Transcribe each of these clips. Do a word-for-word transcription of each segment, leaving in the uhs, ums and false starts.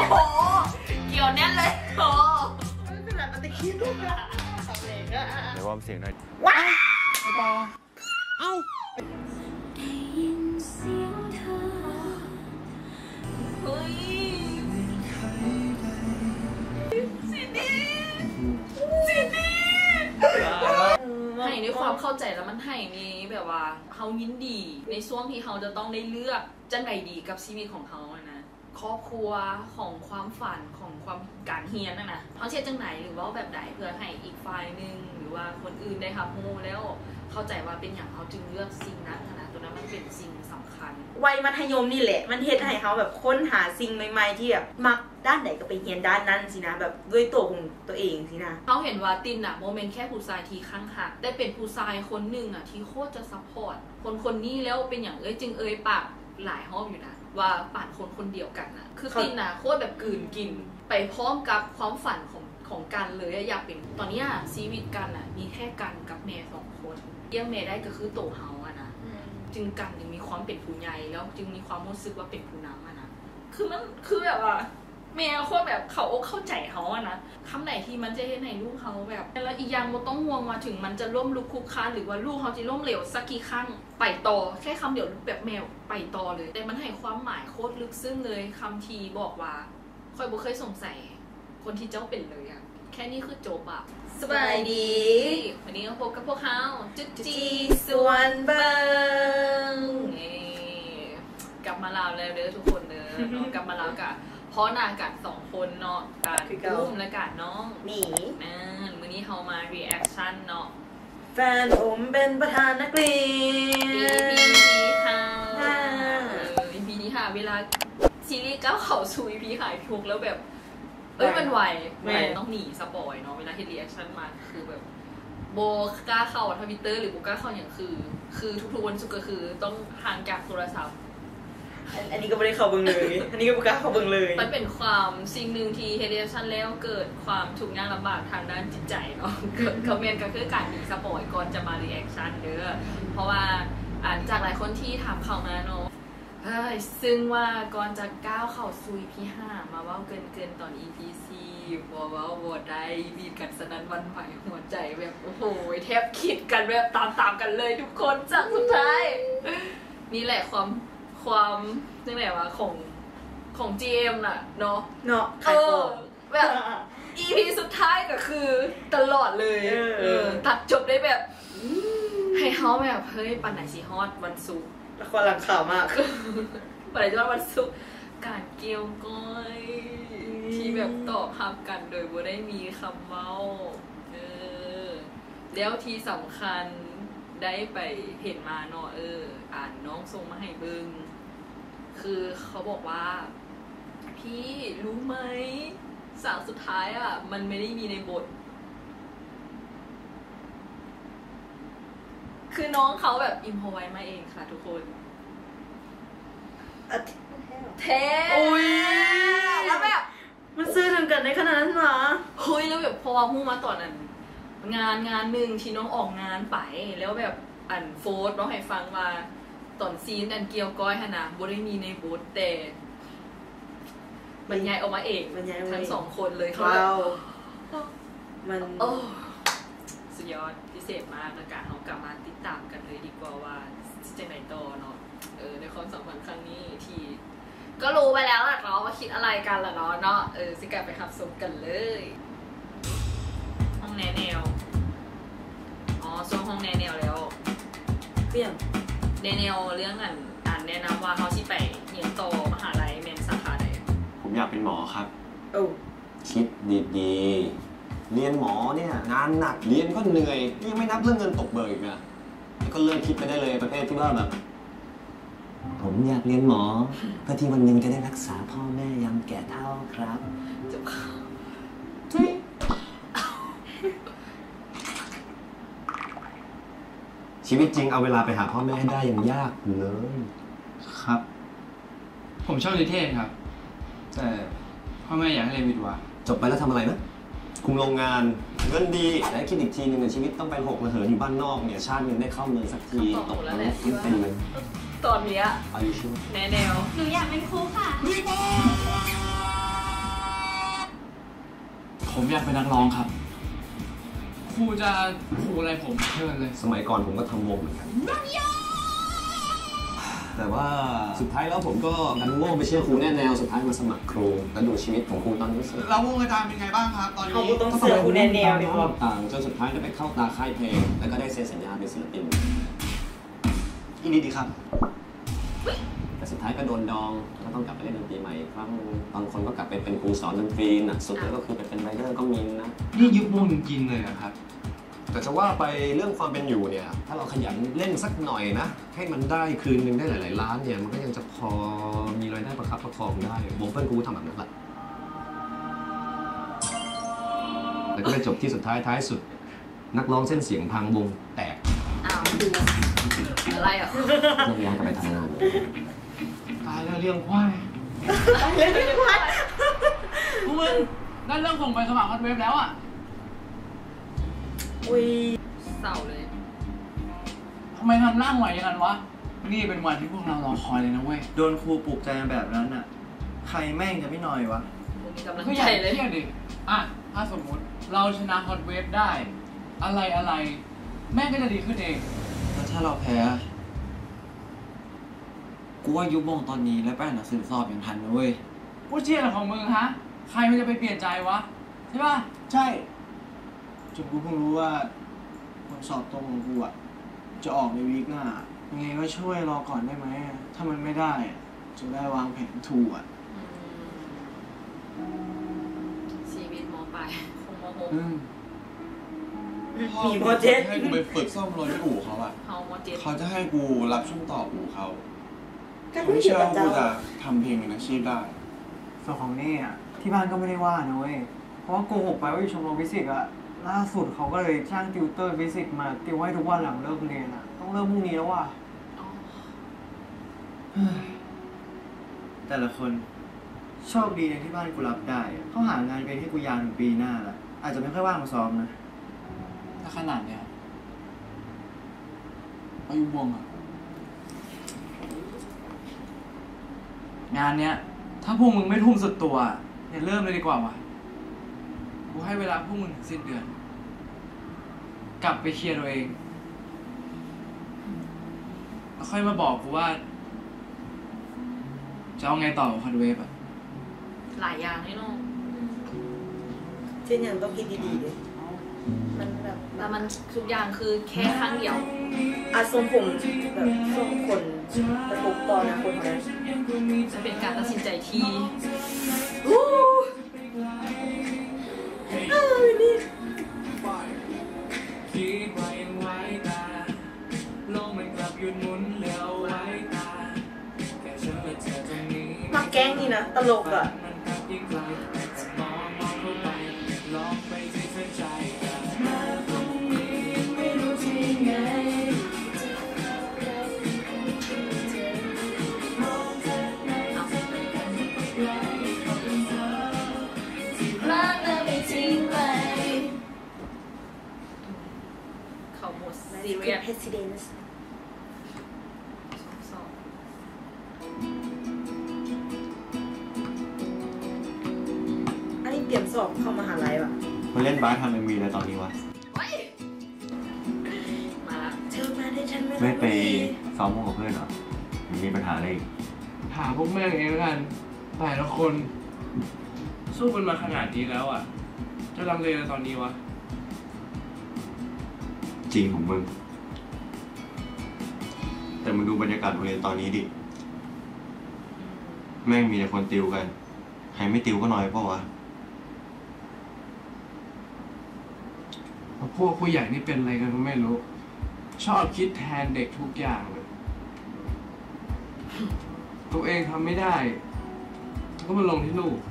โหเกี่ยวแน่นเลยโอ้ขนาดมันตะคิดลูกอะทำเองอะเดี๋ยววอร์มเสียงหน่อยว้าวไอ้ปอเอ้าเฮ้ยสินี่สินี่ให้ในความเข้าใจแล้วมันให้มีแบบว่าเขายินดีในช่วงที่เขาจะต้องได้เลือกจังไงดีกับชีวิตของเขาอะนะครอบครัวของความฝันของความการเฮียนนะนะเขาเชื่อจังไหนหรือว่าแบบไหนเพื่อให้อีกฝ่ายหนึ่งหรือว่าคนอื่นได้รับรู้แล้วเข้าใจว่าเป็นอย่างเขาจึงเลือกสิ่งนั้นนะตัวนั้นมันเป็นสิ่งสำคัญวัยมัธยมนี่แหละมันเฮ็ดให้เขาแบบค้นหาสิ่งใหม่ๆที่แบบมักด้านไหนก็ไปเรียนด้านนั้นสินะแบบด้วยตัวของตัวเองสินะเขาเห็นว่าตินอะโมเมนต์แค่ผู้ชายที่ข้างหักได้เป็นผู้ชายคนหนึ่งอะที่โคตรจะซัพพอร์ตคนคนนี้แล้วเป็นอย่างเอ้ยจึงเอ้ยปากหลายห้องอยู่นะว่าป่านคนคนเดียวกันอะคือตินอะโคตรแบบกลืนกินไปพร้อมกับความฝันของของกันเลยอยากเป็นตอนนี้อะชีวิตกันอะมีแค่กันกับแม่สองคนเลี้ยงแม่ได้ก็คือโตเฮาอะนะจึงกันยังมีความเป็นผู้ใหญ่แล้วจึงมีความรู้สึกว่าเป็นผู้นำอะนะคือมันคือแบบว่าแม่โคตรแบบเขาอกเข้าใจเขาอะนะคำไหนที่มันจะเห็นในลูกเขาแบบแล้วอีกอย่างมันต้องห่วงมาถึงมันจะล้มลุกคุกคานหรือว่าลูกเขาจะล้มเหลวสักกี่ครั้งไปต่อแค่คำเดียวแบบแมวไปต่อเลยแต่มันให้ความหมายโคตรลึกซึ้งเลยคำทีบอกว่าค่อยบ่เคยสงสัยคนที่เจ้าเป็นเลยอะแค่นี้คือจบอะสบายดีวันนี้ก็พบกับพวกเขาจุดจีส่วนเบิ้งกลับมาลาวแล้วเด้อทุกคนเด้อกลับมาลาวกับเพราะนางกัดสองคนเนาะการรุ่มและการน้องหนีนั่นมื้อนี้เขามา reaction เนาะแฟนผมเป็นประธานนักเรียนอี พี ที่ห้า อี พี ที่ห้าเวลาซีรีส์ก้าวเข้าสู่ อี พี หายทุกแล้วแบบเอ้ยมันไวต้องหนีสปอยเนาะเวลาเฮ็ด reaction มาคือแบบโบกล้าเข้าทวิตเตอร์หรือโบกล้าเข้าอย่างคือคือทุกๆวันศุกร์ก็คือต้องห่างจากโทรศัพท์อันนี้ก็ไม่ได้เข้าเบิ่งเลยอันนี้ก็ไม่กล้าเข้าเบิ่งเลยมันเป็นความสิ่งหนึ่งที่เฮเดชันแล้วเกิดความทุกข์ยากลำบากทางด้านจิตใจเนาะคอมเมนต์ก็คือการหนีสปอยก่อนจะมารีแอคชั่นเด้อเพราะว่าอ่านจากหลายคนที่ถามเข้ามาเนาะเฮ้ยซึ่งว่าก่อนจะก้าวเข้าสู่ อี พี ห้ามาว่าเกินเกินตอน อี พี สี่ว่าว่าโหวตได้มีกันสนั่นวันใหม่หัวใจแบบโอ้โหแทบคิดกันแบบตามๆกันเลยทุกคนจากสุดท้ายนี่แหละความความนี่แหละว่าของของ จี เอ็ม น่ะเนาะเนาะเออแบบ อี พี สุดท้ายก็คือตลอดเลยเออตัดจบได้แบบให้เขาแบบเฮ้ยปันไหนสิฮอดวันศุกร์ละครหลังข่าวมากปันไหนจะฮอดวันศุกร์การเกี่ยวก้อยที่แบบตอบคำกันโดยบ่ได้มีคำเมาเออแล้วที่สำคัญได้ไปเห็นมาเนาะเอออ่านน้องส่งมาให้เบิ่งคือเขาบอกว่าพี่รู้ไหมสาวสุดท้ายอ่ะมันไม่ได้มีในบทคือน้องเขาแบบอิมพอไว้มาเองค่ะทุกคนแท้อุ้ยแล้วแบบมันซื้อถึงกันในขนาดนั้นเหรอเฮ้ยแล้วแบบพอว่าหู้มาตอนนั้นงานงานหนึ่งที่น้องออกงานไปแล้วแบบอันโฟร์น้องให้ฟังว่าตอนซีนอันเกี่ยวก้อยฮะนะบ่ได้มีในบทแต่บรรยายออกมาเองทั้งสองคนเลยเขามันโอ้สุดยอดพิเศษมากนะการเอากลับมาติดตามกันเลยดีกว่าว่าจะไหนต่อเนาะเออในความสัมพันธ์ครั้งนี้ที่ก็รู้ไปแล้วแหละเนาะว่าคิดอะไรกันละเนาะเนาะเออสิกลับไปขับสมกันเลยห้องแนแนวอ๋อช่วงห้องแนแนวแล้วเปลี่ยนแนแนวเรื่องอ่านอ่านแนะนำว่าเขาที่ไปเรียนต่อมหาลัยเมนสาขาไหนผมอยากเป็นหมอครับโอ้คิดดีๆเรียนหมอเนี่ยงานหนักเรียนก็เหนื่อยยังไม่นับเรื่องเงินตกเบิกอีกนะก็เริ่มคิดไปได้เลยประเภทที่ว่าแบบผมอยากเรียนหมอเพื่อที่วันหนึ่งจะได้รักษาพ่อแม่ยามแก่เฒ่าครับจบข่าวชีวิตจริงเอาเวลาไปหาพ่อแม่ให้ได้ยังยากเลยครับผมชอบนิเทศครับแต่พ่อแม่อยากให้เรียนวิทย์วะจบไปแล้วทำอะไรนะคุมโรงงานเงินดีและคิดอีกทีนึงในชีวิตต้องไปหกระเหินอยู่บ้านนอกเนี่ยชาติเงินได้เข้าเมืองสักทีตกแล้วแหละเป็นเลยตอนนี้แนแนวหนูอยากเป็นครูค่ะผมอยากเป็นนักร้องครับครูจะครูอะไรผมเชิญเลยสมัยก่อนผมก็ทำวงเหมือนกันแต่ว่าสุดท้ายแล้วผมก็ดันโง่ไปเชื่อครูแน่แนวสุดท้ายมาสมัครครูแล้วดูชีวิตของครูตอนนี้สิแล้ววงอาจารย์เป็นไงบ้างครับตอนนี้เขาต้องเสือครูแน่แนวดีกว่าต่างจนสุดท้ายได้ไปเข้าตาค่ายเพลงแล้วก็ได้เซ็นสัญญาเป็นศิลปินอีนี่ดีครับแต่สุดท้ายก็โดนดองก็ต้องกลับไปเล่นดนตรีใหม่ครั้งบางคนก็กลับไปเป็นครูสอนดนตรีหนักสุดแล้วก็คือไปเป็นไรเดอร์ก็มีนะนี่ยุบวงจริงๆเลยครับแต่จะว่าไปเรื่องความเป็นอยู่เนี่ยถ้าเราขยันเล่นสักหน่อยนะให้มันได้คืนนึงได้หลายๆล้านเนี่ยมันก็ยังจะพอมีรายได้ประคับประคองได้วงเพื่อนกูทำแบบนั้นแหละแล้วก็ไปจบที่สุดท้ายท้ายสุดนักร้องเส้นเสียงพังวงแตกอ้าวดูอะไรอ่ะเลิกย้ายกลับไปทำงานตายแล้วเรื่องควายตายแล้วเรื่องควายพวกมึงได้เรื่องส่งไปสมัครคอนเวฟแล้วอ่ะอุ้ยเศร้าเลยทำไมทำร่างไหวอย่างนั้นวะนี่เป็นวันที่พวกเรารอคอยเลยนะเว้ยโดนครูปลุกใจแบบนั้นอ่ะใครแม่งจะไม่หน่อยวะก็ใหญ่เลยเครียดดิอ่ะถ้าสมมุติเราชนะฮอตเวฟได้อะไรอะไรแม่งก็จะดีขึ้นเองแล้วถ้าเราแพ้กูว่ายุบวงตอนนี้แล้วไปอ่านหนังสือสอบอย่างทันนะเว้ยพูดเชี่ยอะไรของมึงฮะใครมันจะไปเปลี่ยนใจวะใช่ป่ะใช่จนกูเพิ่งรู้ว่าผลสอบตรงของกูอ่ะจะออกในวีคหน้ายังไงก็ช่วยรอก่อนได้ไหมถ้ามันไม่ได้จะได้วางแผนถูกอ่ะชีวิตมอปลายคงมอหกมีโมเจ็ตให้กูไปฝึกซ่อมรถที่อู่เขาอ่ะเขาจะให้กูรับช่วงต่ออู่เขาไม่เชื่อว่ากูจะทำเพลงเป็นอาชีพได้ส่วนของนี่อ่ะที่บ้านก็ไม่ได้ว่านะเว้ยเพราะว่าโกหกไปว่าอยู่ชมรมฟิสิกส์อ่ะล่าสุดเขาก็เลยจ้างติวเตอร์ฟิสิกส์มาติวให้ทุกวันหลังเลิกเรียนอ่ะต้องเริ่มพรุ่งนี้แล้วว่ะแต่ละคนโชคดีในที่บ้านกูรับได้เขาหางานเป็นให้กูยาวถึงปีหน้าละอาจจะไม่ค่อยว่างมาซ้อมนะถ้าขนาดเนี้ยอายุวงอ่ะงานเนี้ยถ้าพวกมึงไม่ทุ่มสุดตัวเนี่ยเริ่มเลยดีกว่าวะกูให้เวลาพวกมึงสิ้นเดือนกลับไปเคลียร์ตัวเองแล้วค่อยมาบอกกูว่าจะเอาไงต่อกับคอนเวฟอ่ะหลายอย่างนี่น้องเช่นอย่างต้องคิดดีๆเลยมันแบบแต่มันทุกอย่างคือแค่ครั้งเดียวอาทรงผมแบบทรงคนกระทบต่อนะคนนั้นจะเป็นการตัดสินใจที่มาแกล้งนี่นะตลกอ่ะเขาหมดซีเรียสเพรสิเดนซ์อันนี้เตรียมสอบเข้ามหาลัยป่ะมาเล่นบาสทำเอ็มวีแล้วตอนนี้วะมาเธอมาได้ฉันไม่ไม่ไปซ้อมวงกับเพื่อนเหรอมีปัญหาอะไรหาพวกแม่งเองกันแต่ละคนสู้กันมาขนาดนี้แล้วอ่ะจะลังเลในตอนนี้วะจริงของมึงแต่มึงดูบรรยากาศโรงเรียนตอนนี้ดิแม่งมีแต่คนติวกันใครไม่ติวก็น้อยเพราะวะพวกผู้ใหญ่นี่เป็นอะไรกันก็ไม่รู้ชอบคิดแทนเด็กทุกอย่างเลยตัวเองทำไม่ได้ก็มาลงที่ลูก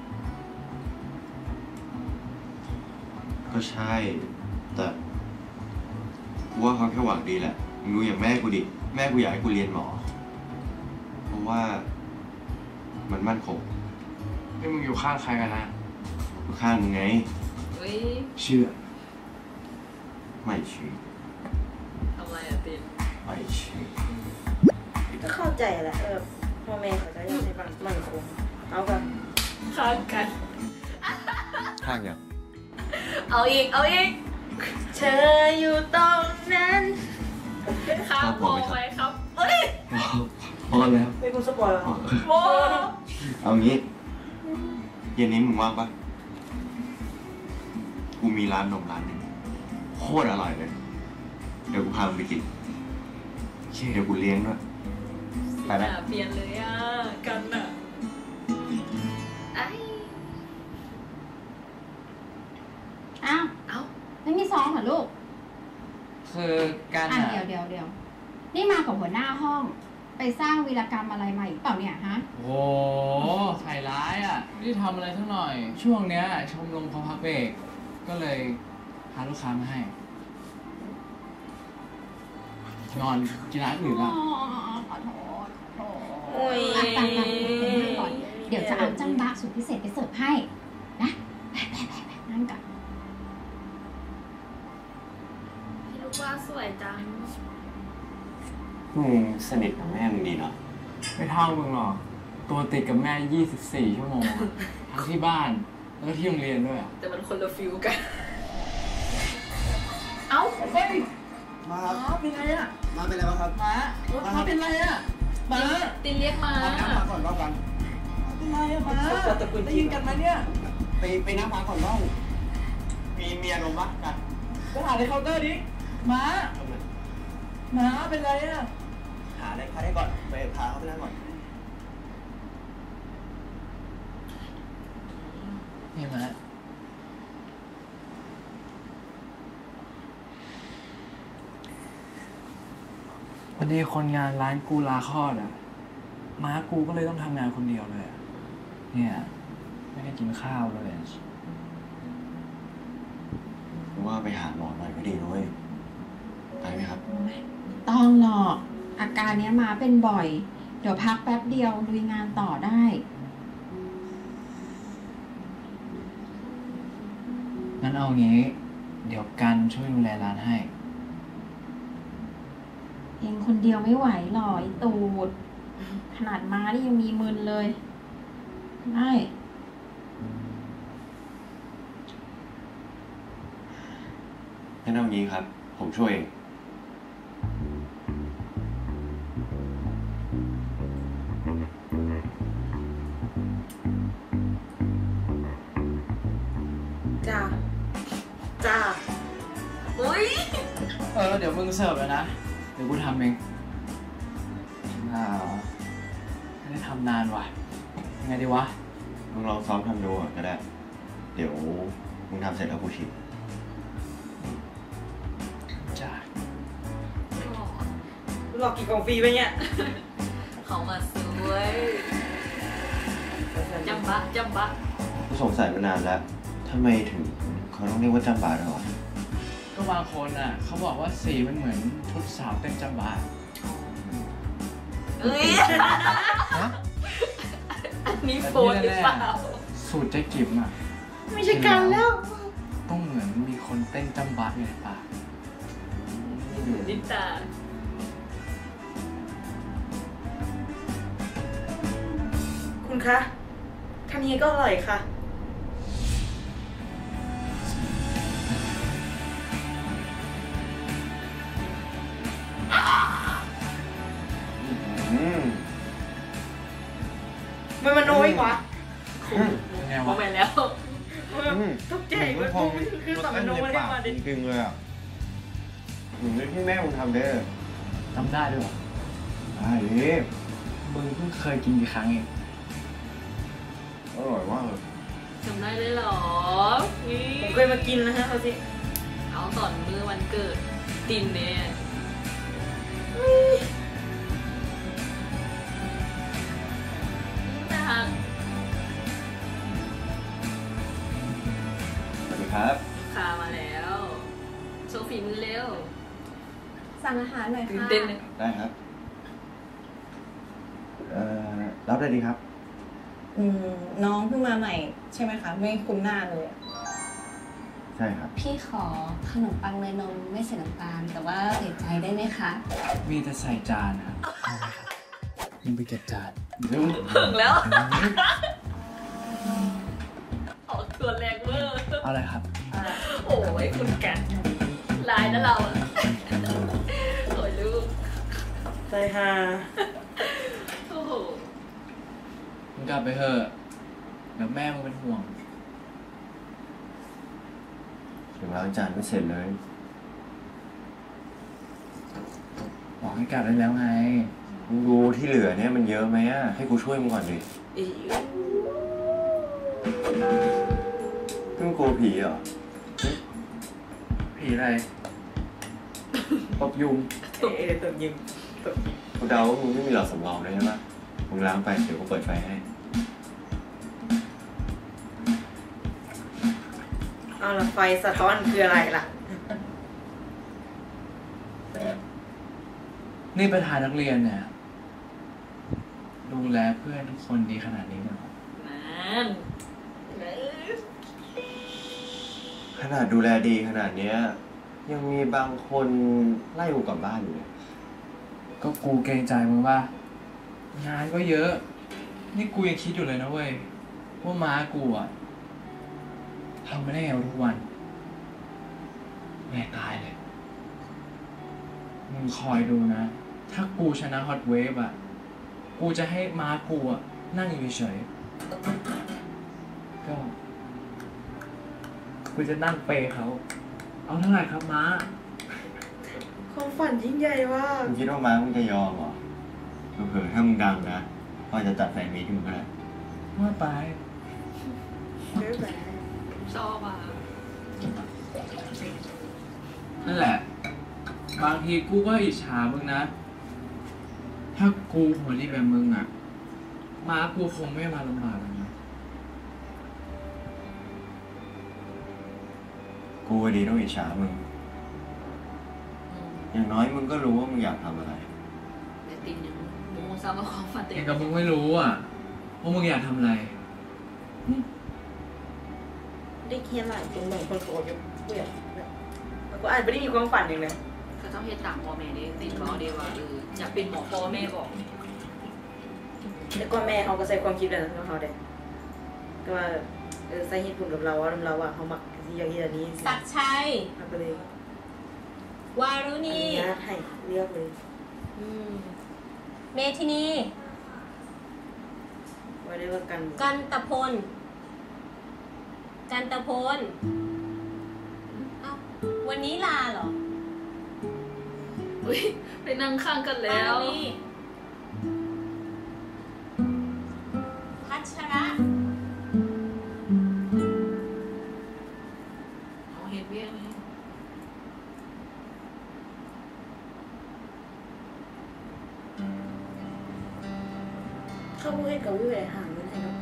ก็ใช่แต่กูว่าเขาแค่หวังดีแหละมึงดูอย่างแม่กูดิแม่กูอยากให้กูเรียนหมอเพราะว่ามันมั่นคงนี่มึงอยู่ข้างใครกันนะอยู่ข้างมึงไงเชื่อไม่เชื่อทำไรอะตินไม่เชื่อก็เข้าใจแหละเออพ่อแม่เขาจะยังให้มั่นคงเอากันข้างกันข้างอย่างเอาอีกเอาอีกเธออยู่ตรงนั้นครับพอไหมครับเฮ้ยพอแล้วไม่กูสปอยล์หรอโว้เอางี้เย็นนี้มึงว่างปะกูมีร้านนมร้านหนึ่งโคตรอร่อยเลยเดี๋ยวกูพามึงไปกินเดี๋ยวกูเลี้ยงด้วยไปไหมเปลี่ยนเลยอ่ะกันอ่ะอ้าวเอ้าไม่มีซ้อมเหรอลูกคือการอ่ะเดี๋ยวเดี๋ยวเดี๋ยวนี่มากับหัวหน้าห้องไปสร้างวีรกรรมอะไรมาอีกเปล่าเนี่ยฮะโอ้ใส่ร้ายอ่ะไม่ได้ทำอะไรทั้งหน่อยช่วงเนี้ยชมรมเขาพักเบรกก็เลยพาลูกค้ามาให้นอนกินร้านอื่นละขอโทษขอโทษโอ้ยฟังฟังเป็นก่อนเดี๋ยวจะเอาจังบะสูตรพิเศษไปเสิร์ฟให้นะไปไปไปไปนั่งกันพี่ลูกว่าสวยจังมึงสนิทกับแม่มึงดีเนาะไม่เท่ามึงหรอกตัวติดกับแม่ยี่สิบสี่ชั่วโมงทั้งที่บ้านแล้วก็ที่โรงเรียนด้วยแต่มันคนละฟิลกันเอ้าเฮ้ยมาเป็นไรอ่ะมาเป็นไรบ้างครับมามาเป็นไรอ่ะมาตินเรียกมาเอาน้ำพักก่อนบ้างกันเป็นไรอ่ะมาได้ยินกันไหมเนี่ยไปไปน้ำพักก่อนบ้างมีเมียลงบ้างกันไปหาในเคาน์เตอร์ดิมามาเป็นไรอ่ะหาได้พาได้ก่อนไปพาเขาไปนั่งก่อนนี่มาวันนี้คนงานร้านกูลาคลอดอ่ะม้ากูก็เลยต้องทำงานคนเดียวเลยเนี่ยไม่ได้กินข้าวเลยว่าไปหาหมอหน่อยก็ดีด้วยไปไหมครับต้องหรอกอาการเนี้ยมาเป็นบ่อยเดี๋ยวพักแป๊บเดียวลุยงานต่อได้งั้นเอางี้เดี๋ยวกันช่วยดูแลร้านให้เองคนเดียวไม่ไหวหรอไอ้ตูดขนาดมานี่ยังมีมึนเลยได้งั้นเอางี้ครับผมช่วยเองจ้าจ้าอุ้ยเออเดี๋ยวมึงเสิร์ฟเลยนะเดี๋ยวกูทำเองอ้าวไม่ได้ทำนานว่ะยังไงดีวะมึงลองซ้อมทำดูก็ได้เดี๋ยวมึงทำเสร็จแล้วกูชิมจ้าหลอกกี่กล่องฟรีไปเนี่ยเขามาสวยจำบะจำบะกูสงสัยมานานแล้วทำไมถึงเขาต้องเรียกว่าจำบาด้วยวะก็บางคนอ่ะเขาบอกว่าสีมันเหมือนชุดสาวเต้นจำบาเอ้ยอันนี้โฟนหรือเปล่าสูตรเจ๊กิมอ่ะไม่ใช่กันแล้วต้องเหมือนมีคนเต้นจำบาอยู่ในปากนิตาคุณคะทำนี้ก็อร่อยค่ะมันมันน้อยวะไงวะไปแล้วทุกใจมันคงคือต่อมันน้อยได้มาดิจริงเลยอ่ะเหมือนที่แม่มึงทำเด้อทำได้ด้วยได้ดิมึงเพิ่งเคยกินกี่ครั้งเองอร่อยมากเลยจำได้เลยหรอผมเคยมากินนะฮะเขาสิเอาตอนมื้อวันเกิดตินเนี่ยสวัสดีครับค่ะมาแล้วโชว์ฝีมือเร็วสั่งอาหารหน่อยค่ะเต้นเลยได้ครับเอ่อรับได้ดีครับอืมน้องเพิ่งมาใหม่ใช่ไหมคะไม่คุ้นหน้าเลยใช่ครับพี่ขอขนมปังเนยนมไม่ใส่น้ำตาลแต่ว่าใส่ใจได้ไหมคะมีแต่ใส่จานครับมึงไปเก็บจานถึงแล้วออกตัวแรงเวอร์อะไรครับขโอ้ยคุณกันลายนะเราอะโอ้ยลูกใจฮาโอ้โหมึงกลับไปเถอะเดี๋ยวแม่มึงเป็นห่วงถึงล้างจานไม่เสร็จเลยบอกให้กลับได้แล้วไงมึงดูที่เหลือเนี่ยมันเยอะไหมอ่ะ ให้กูช่วยมึงก่อนดิอีเพิ่งกลัวผีเหรอผีอะไรตบยุงเอ๊ะตบยิงตบยิงกูเดาว่ามึงไม่มีหลอดสำรองเลยใช่ปะมึงล้างไปเดี๋ยวกูเปิดไฟให้เอาละไฟสะท้อนคืออะไรล่ะนี่ประธานนักเรียนเนี่ย ดูแลเพื่อนทุกคนดีขนาดนี้เลยเหรอนั่นขนาดดูแลดีขนาดเนี้ยยังมีบางคนไล่กูกลับบ้านอยู่เลยก็กูเกรงใจมึงว่า งานก็เยอะ นี่กูยังคิดอยู่เลยนะเว้ยว่าม้ากูอ่ะทำไม่ได้ไงวะทุกวันแม่ตายเลยมึงคอยดูนะ ถ้ากูชนะฮอตเวฟอ่ะกูจะให้ม้ากูอ่ะนั่งอยู่เฉยๆก็กูจะนั่งเปย์เขาเอาเท่าไหร่ครับม้าความฝันยิ่งใหญ่ว่ากมึงคิดว่าม้ามึงจะยอมเหรอเผื่อๆถ้ามึงดังนะก็จะจัดแฟนมีตให้มึงก็ได้ว่าไปเด้อแบบชอบอ่ะนั่นแหละ บางทีกูก็อิจฉามึงนะ ถ้ากูหัวรีแบบมึงอ่ะม้ากูคงไม่มาลำบากแบบนี้กูก็ดีต้องอิจฉามึง อย่างน้อยมึงก็รู้ว่ามึงอยากทำอะไรแต่ตินยังมูซ้ำว่าความฝันเต็แต่มกับมึงไม่รู้อ่ะว่ามึงอยากทำอะไรได้เคียนหลายคนบางคนเขาบอกยังกูอยากกูอาจไม่ได้มีความฝันอย่างนั้นก็ต้องเฮ็ดตามพ่อแม่เด้ตินบอกเด้ว่าเอออยากเป็นหมอพ่อแม่บอกแล้วก็แม่เขาก็ใส่ความคิดแบบนั้นของเขาเด็กก็ว่าเออใส่เหตุผลกับเราว่าเราว่าเขามักที่อย่างนี้อันนี้ศักดิ์ชัยเอาไปเลยวารุอณีนุญาตให้เลือกเลยอืมเมธินีไว้ได้ว่ากันกันตะพล กันตะพลเอ้าวันนี้ลาเหรออุ้ยไปนั่งข้างกันแล้วปาลีพัชระเอาเห็นเบี้ยไหมเข้าพูดให้กับวิเวห่างกันให้กับ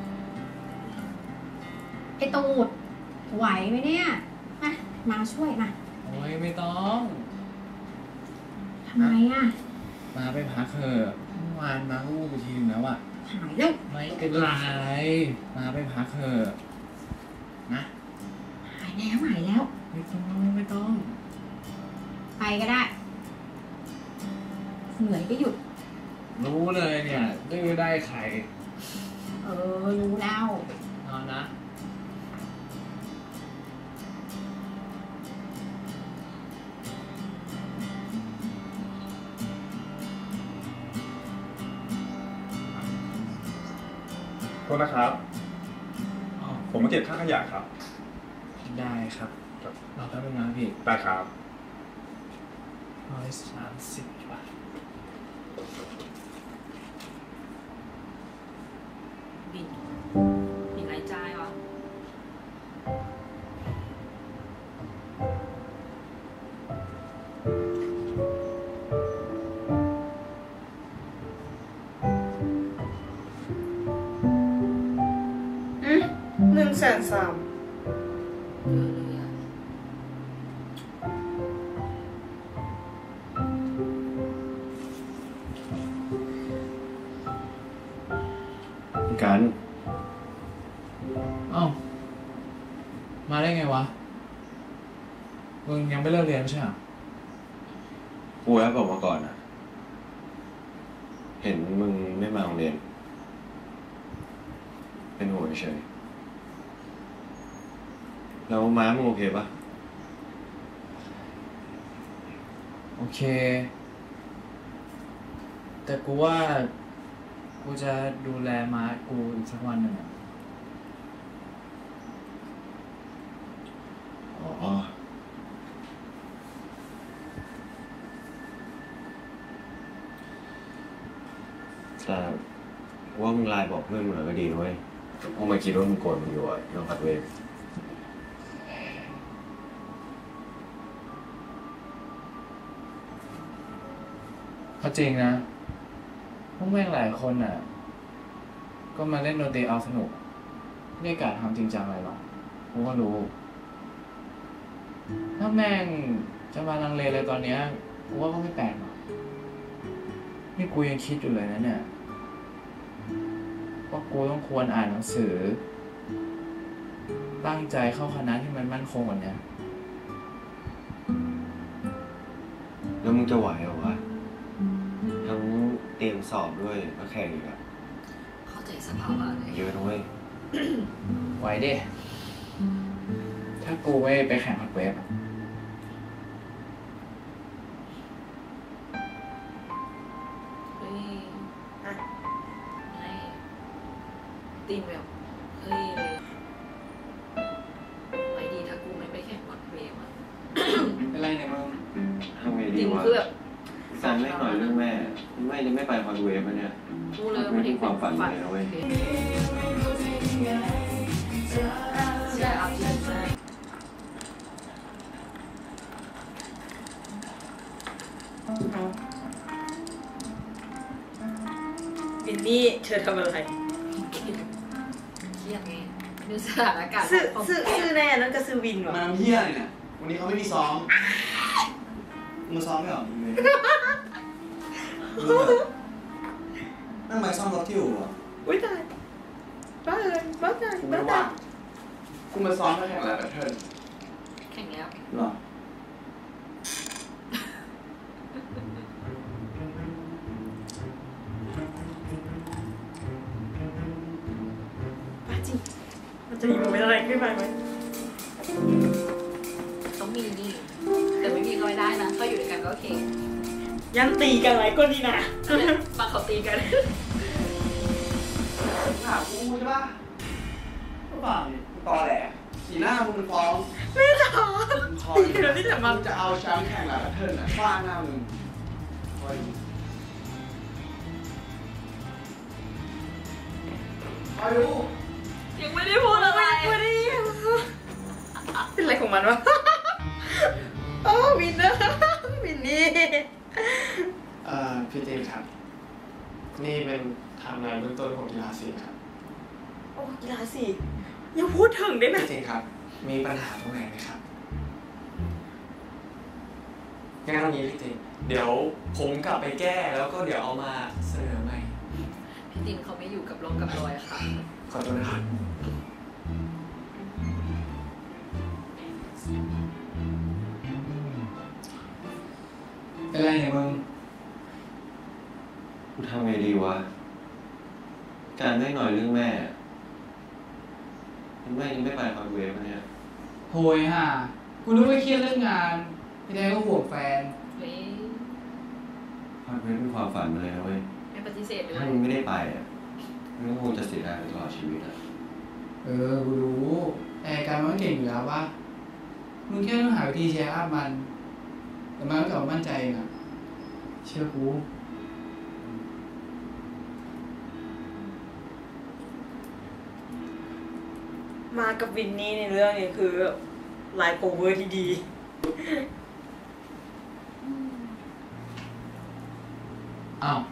ไอตูดไหวไหมเนี่ยมามาช่วยมาโอ้ยไม่ต้องทำไมอ่ะมาไปพักเถอะเมื่อวานมาอู้ไปทีนึงแล้วอ่ะหายแล้วไม่เป็นไรมาไปพักเถอะนะหายแล้วหายแล้วไม่ต้องไม่ต้องไปก็ได้ เหนื่อยก็หยุดรู้เลยเนี่ยดื้อได้ใครเออ รู้แล้วนอนนะโทษนะครับอ๋อผมมาเก็บค่าขยะครับได้ครับรอแป๊บนึงนะพี่ได้ครับร้อยสามสิบบาทบินมีรายจ่ายวะอืมหนึ่งแสนสามเยอะเลยอ่ะกันเอ้ามาได้ไงวะ มึงยังไม่เลิกเรียนไม่ใช่เหรอกูแอบบอกมาก่อนนะเห็นมึงไม่มาโรงเรียน เป็นห่วงเฉยแล้วม้ามึงโอเคปะเคแต่กูว่ากูจะดูแลม้ากูอีกสักวันหนึ่งอ๋อแต่ว่ามึงไลน์บอกเพื่อนมึงหน่อยก็ดีนะเว้ยเพราะมันคิดว่ามึงโกรธมึงอยู่อะเรื่องขัดเวรก็จริงนะพวกแม่งหลายคนอ่ะก็มาเล่นดนตรีเอาสนุกไม่กล้าทำจริงจังอะไรหรอกกูก็รู้ถ้าแม่งจะมาลังเลเลยตอนเนี้ยกูว่าก็ไม่แปลกหรอกนี่กูยังคิดอยู่เลยนะเนี่ยว่ากูต้องควรอ่านหนังสือตั้งใจเข้าคณะที่มันมั่นคงกว่านี้แล้วมึงจะไหวเหรอวะทั้งเตรียมสอบด้วยมาแข่งอีกอะเข้าใจสภาวะเลยเยอะด้วยไหวดิถ้ากูไม่ไปแข่งฮอตเวฟเฮ้ยอะไอ้ตีนแบบเฮ้ยเลยไปดีถ้ากูไม่ไปแข่งวัดเวฟอะอะไรเนี่ยมึงทำไงดีวะแฟนไม่หน่อยเรื่องแม่แม่ยังไม่ไปฮอตเวฟเนี่ยกูเลยไม่ได้ความฝันเลยนะเว้ยใช่อาบน้ำใช่บินนี่เธอทำอะไรเครียดไงดูสถานการณ์ซื้อซื้อซื้อแน่นั่นก็ซื้อวินวะมาเฮียเนี่ยวันนี้เขาไม่มีซ้อมมึงซ้อมไม่หรอมึงเลยนั่งไปซ่อมรถที่อู่อ่ะอุ้ยตายบ้าเลยบ้าตายบ้าตายกูมาซ้อมแล้วแข่งอะไรแบบเธอแข่งแล้วหรอบ้าจริงมันจะมีโมเมนต์อะไรขึ้นมาไหมต้องมีนี่แต่ไม่มีก็ไม่ได้นะถ้าอยู่ด้วยกันก็โอเคยังตีกันไรก็ดีนะปากเขาตีกันหากูใช่ปะก็ป่าเนี่ยตอแหลสีหน้ามึงฟ้องไม่ท้อตีกันแล้วที่จะมาจะเอาแชมป์แข่งหลังกระเทินอ่ะฟาดหน้ามึงคอยดูคอยดูยังไม่ได้พูดอะไรไม่ได้เป็นอะไรของมันวะโอ้วินเนอร์วินนี่เอ่อพี่เจมส์ครับนี่เป็นทำงานเบื้องต้นของกีฬาสีครับโอ้กีฬาสียังพูดถึงได้ไหมพี่เจมส์ครับมีปัญหาตรงไหนไหมครับงั้นตรงนี้พี่เจมส์เดี๋ยวผมกลับไปแก้แล้วก็เดี๋ยวเอามาเสนอใหม่พี่ตินเขาไม่อยู่กับร่องกับรอยค่ะขอโทษนะครับอะไรเนี่ยมึงกูทำไงดีวะการได้หน่อยเรื่องแม่แม่ยังไม่ไปฮอตเวฟเนี่ยโหยฮะกูนึกว่าเครียดเรื่องงานพี่แดงก็ห่วงแฟนฮอตเวฟเป็นความฝันมาเลยนะเว้ยไม่ปฏิเสธด้วยถ้ามึงไม่ได้ไปอ่ะมึงก็คงจะเสียดายไปตลอดชีวิตอ่ะเออกูรู้แต่การมันเก่งอยู่แล้วว่ามึงแค่ต้องหาวิธีแชร์อัพมันแต่มันก็กลับมั่นใจอ่ะเชื่อกูมากับวินนี่ในเรื่องนี้คือไลฟ์โคเวอร์ที่ดีอ้าว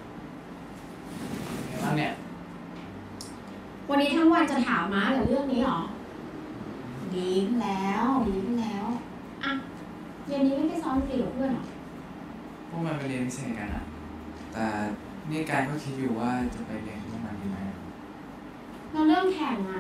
ไงบ้างเนี่ยวันนี้ทั้งวันจะถามม้าแต่เรื่องนี้หรอดีขึ้นแล้วดีขึ้นแล้วอ่ะเย็นนี้ไม่ไปซ้อมดนตรีกับเพื่อนหรอพวกมันไปเรียนพิเศษกันอ่ะแต่นี่กายก็คิดอยู่ว่าจะไปเรียนพวกมันดีไหมเราเรื่องแข่งอ่ะ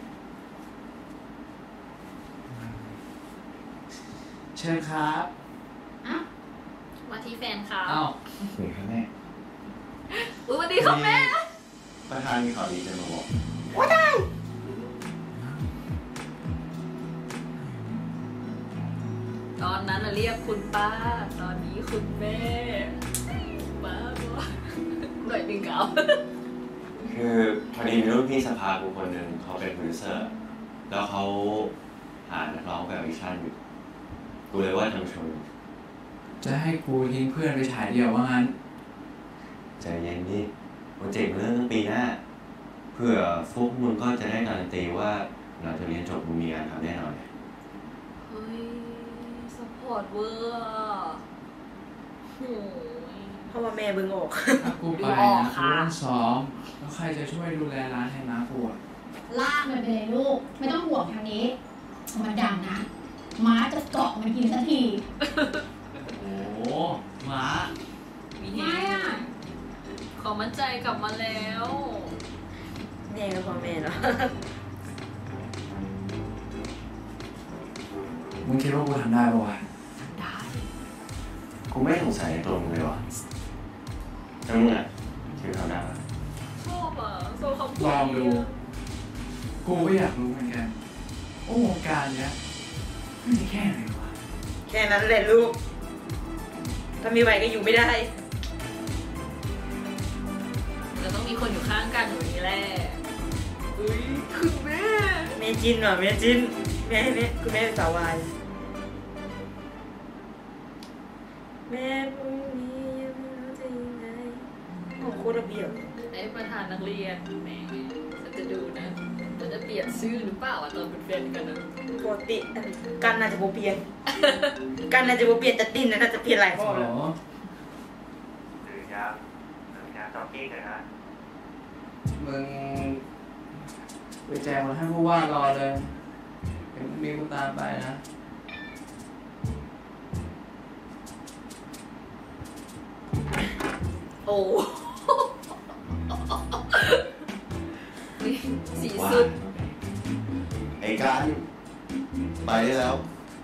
เชิญครับอ่ะมาที่แฟนครับอ้าวสวยครับแม่อุ้ยวันดีครับแม่ประธานมีข่าวดีจะมาบอกว่าได้ตอนนั้นเราเรียกคุณป้าตอนนี้คุณแม่ป้าบอกหน่อยหนึ่งเอาคือพอดีมีรุ่นพี่สภากูคนหนึ่งเขาเป็นโปรดิวเซอร์แล้วเขาหานักร้องแบบวิชั่นอยู่กูเลยว่าทำชวนจะให้กูทิ้งเพื่อนไปฉายเดียวว่างั้นใจเย็นดิโปรเจกต์เรื่องปีหน้าเพื่อฟุกมึงก็จะได้การันตีว่าเราจะเรียนจบมึงมีงานทำแน่นอนเฮ้ยสปอร์ตเวอร์โอ้ยเพราะว่าแม่บึงออกถ้ากูไปนะกูต้องซ้อมแล้วใครจะช่วยดูแลร้านให้ม้ากูลากมันไปเลยลูกไม่ต้องห่วงทางนี้มันดังนะม้าจะเกาะมันกินสักทีโอ้ม้าไม่อ่ะขอมั่นใจกลับมาแล้วแม่ก็พ่อแม่เนาะมึงคิดว่ากูทำได้ป่ะวะได้กูไม่สงสัยในตัวมึงเลยวะแล้วมึงอ่ะคิดว่าทำได้ปะชอบอ่ะชอบคำพูดลองดูกูก็อยากรู้เหมือนกันโอ้วงการเนี้ยไม่ได้แค่ไหนวะแค่นั้นแหละลูกถ้ามีไหวก็อยู่ไม่ได้จะต้องมีคนอยู่ข้างกันอย่างนี้แหละเฮ้ยคุณแม่แม่จินเหรอแม่จินแม่แม่คุณแม่สาววายแม่พรุ่งนี้ยังไม่รู้จะยังไงโอ้โคตรระเบียบไอ้ประธานนักเรียนแม่ฉันจะดูนะจะจะเปลี่ยนชื่อหรือเปล่าอ่ะตอนเป็นแฟนกันนะปกติกันน่าจะโบเปลี่ยนกันน่าจะโบเปลี่ยนแต่ตินน่าจะเปลี่ยนหลายรอบแล้วหรือยาหรือยาจ็อกกี้กันนะมึงไปแจกมาให้ผู้ว่ารอเลยเดี๋ยวมีกูตามไปนะโอ้สีสุดไอ้การไปได้แล้ว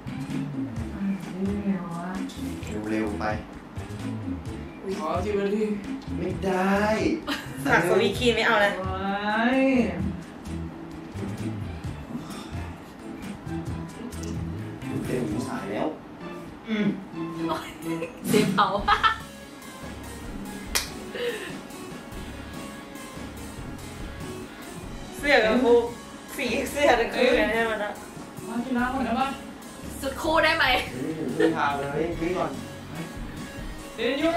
เร็วๆไปขอจีบเลยดิไม่ได้ฝากสวีคีไม่เอาเลยเต็มสายแล้วอืมเสียเผาเสื้อกับพวกสีเสื้อทั้งคู่เลยให้มันนะมากินน้ำก่อนนะบ้างสุดคู่ได้ไหมไม่ทางเลยพี่ก่อนเดี๋ยวหยุด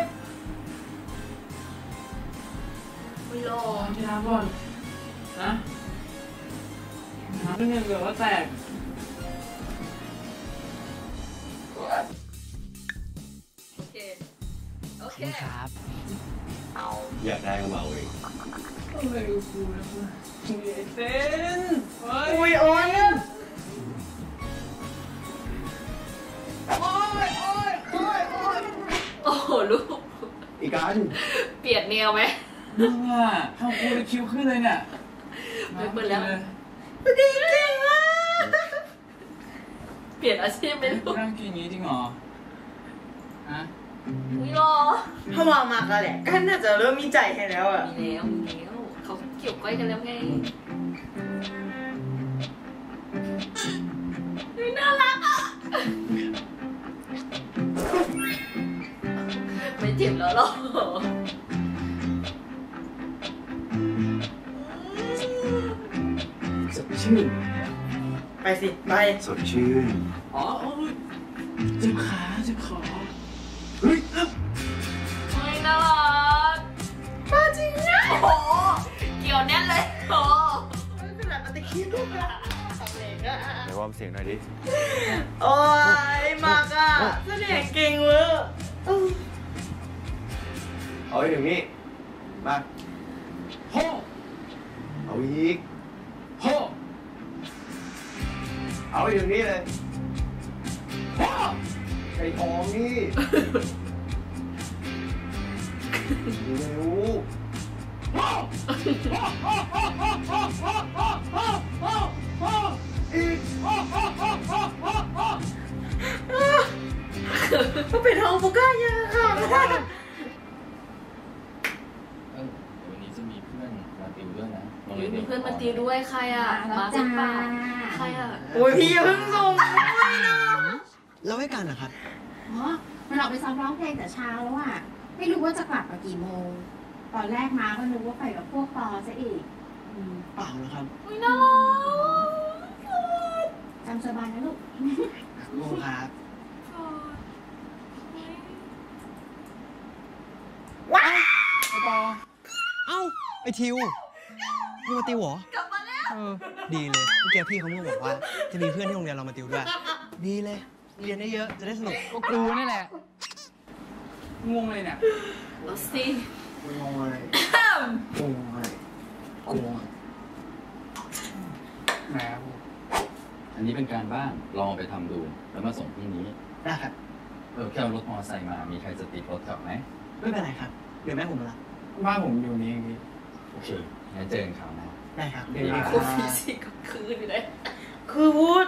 ไม่รอกินน้ำก่อนนะน้ำเงินเหลือว่าแตกโอเคโอเคครับอยากได้ก็มาเองอะไรกูนะเฮ้ยเต้นอุ้ยโอ้ยโอ้ยโอ้ยโอ้ยโอ้ยโอ้โหลูกอีกการเปลี่ยนแนวไหมมึงอ่ะทำกูคิวขึ้นเลยเนี่ยไม่เปิดแล้วดีเก่งมากเปลี่ยนอาชีพไปลูกนั่งกินอย่างนี้จริงเหรอฮะไม่รอถ้ามามากแล้วแหละกันน่าจะเริ่มมีใจให้แล้วอ่ะมีแล้วมีแล้วเขาเกี่ยวก้อยกันแล้วไงน่ารักอ่ะไม่เจ็บแล้วหรอสดชื่นไปสิไปสดชื่นอ๋อเจ็บขาเจ็บคอเฮ้ยไม่น่ารักป้าจริงนะโอ้โหเกี่ยวแน่นเลยโอ้ไม่เป็นไรมันตะคิดลูกอะทำเล็กอะเดี๋ยววอร์มเสียงหน่อยดิโอ้ยมากอะแสดงเก่งเวอร์เอาไว้ถึงนี่มาโฮ่เอาอีกโฮ่เอาไว้ถึงนี่เลยโฮ่ไอ้ทองนี่เร็วอีกก็เป็นทองบุก้ายาค่ะวันนี้จะมีเพื่อนมาติวด้วยนะมีเพื่อนมาติวด้วยใครอ่ะมาจ้าใครอ่ะโอ้ยพี่เพิ่งส่งด้วยนะแล้วให้กันนะครับอ๋อมันออกไปซ้อมร้องเพลงแต่เช้าแล้วอ่ะไม่รู้ว่าจะกลับมากี่โมงตอนแรกมาก็นึกว่าไปกับพวกปอซะอีกเปล่านะครับอุ้ยน่ารักจำสบายนะลูกโอ้ครับว้าไอ้ปอเอ้าไอ้ทิวมึงมาติวเหรอกลับมาแล้วเออดีเลยเมื่อกี้พี่เขาเมื่อบอกว่าจะมีเพื่อนที่โรงเรียนเรามาติวด้วยดีเลยเรียนได้เยอะจะได้สนุกก็กูนี่แหละงงเลยเนี่ยเอาสิงงเลยงงเลยงงแหมอันนี้เป็นการบ้านลองไปทำดูแล้วมาส่งพรุ่งนี้ได้ครับเออแค่เอารถมอเตอร์ไซค์มามีใครจะติดรถกลับไหมไม่เป็นไรครับเดี๋ยวแม่ผมมารับบ้านผมอยู่นี้เองพี่โอเคงั้นเจอกันคราวหน้าได้ครับเดี๋ยวมีคุฟิสิกส์คืนเลยคือวูด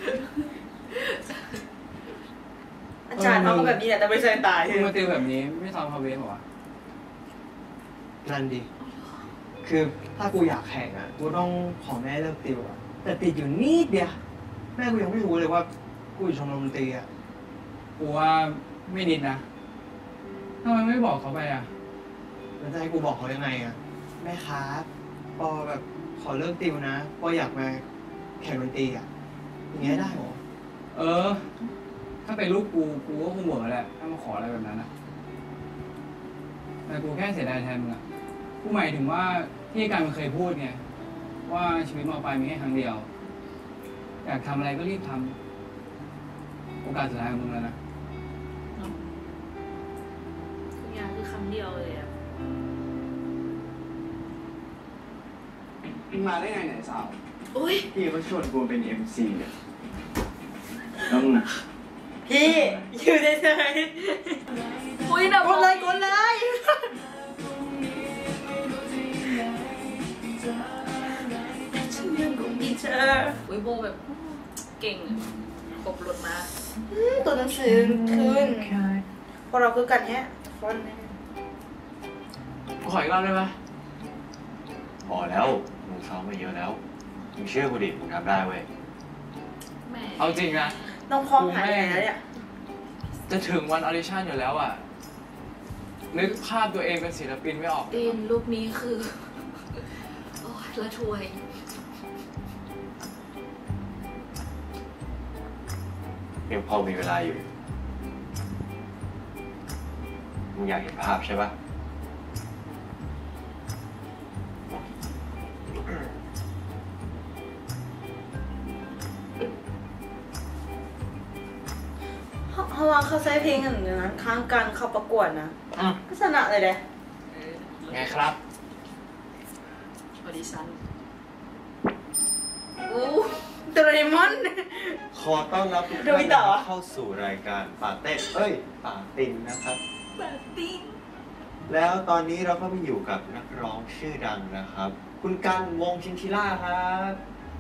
อาจารย์เขาก็แบบนี้แหละแต่ไม่ใช่ตายคือมาติวแบบนี้ไม่ซ้อมพาเวสหรอรันดีคือถ้ากูอยากแข่งอ่ะกูต้องขอแม่เลิกติวอ่ะแต่ติดอยู่นิดเดียวแม่กูยังไม่รู้เลยว่ากูอยู่ชมรมดนตรีอ่ะกูว่าไม่นิดนะทำไมไม่บอกเขาไปอ่ะแล้วจะให้กูบอกเขายังไงอ่ะแม่ครับปอแบบขอเลิกติวนะปออยากมาแข่งดนตรีอ่ะอย่างเงี้ยได้หรอเออถ้าเป็นลูกกูกูก็คงเหม่อแหละถ้ามาขออะไรแบบนั้นนะแต่กูแค่เสียดายแทนมึงอ่ะกูหมายถึงว่าที่การมันเคยพูดไงว่าชีวิตม.ปลายมีแค่ครั้งเดียวอยากทำอะไรก็รีบทำโอกาสสุดท้ายของมึงแล้วนะทุกอย่างคือคำเดียวเลยอ่ะมึงมาได้ไงเนี่ยสาวโอ้ยพี่เขาชวนกูเป็น เอ็ม ซี เนี่ยแล้วมึงอ่ะพี่อยู่เฉยๆคุยนะกดเลยกดเลยเธออุ้ยโบแบบเก่งครบรถมาตัวหนังสือคืนพอเราคือกันแฮะฟอนขออีกรอบได้ไหมพอแล้วมึงซ้อมมาเยอะแล้วมึงเชื่อกูดิมึงทำได้เว้ยเอาจริงนะน้องพร้อมหายแล้วเนี่ยจะถึงวันออดิชั่นอยู่แล้วอ่ะนึกภาพตัวเองเป็นศิลปินไม่ออกตีนรูปนี้คือโอ้ยละทวยยังพอมีเวลาอยู่มึงอยากเห็นภาพใช่ปะเพราะว่าเขาใช้เพลงอย่างนั้นค้างกันเขาประกวดนะก็ชนะเลยเด้ไงครับออดิชั่นโอ้โดเรมอนขอต้อนรับทุกท่านเข้าสู่รายการป่าเต้เอ้ยป่าตินนะครับป่าตินแล้วตอนนี้เราก็มาอยู่กับนักร้องชื่อดังนะครับคุณกันวงชินชิล่าครับ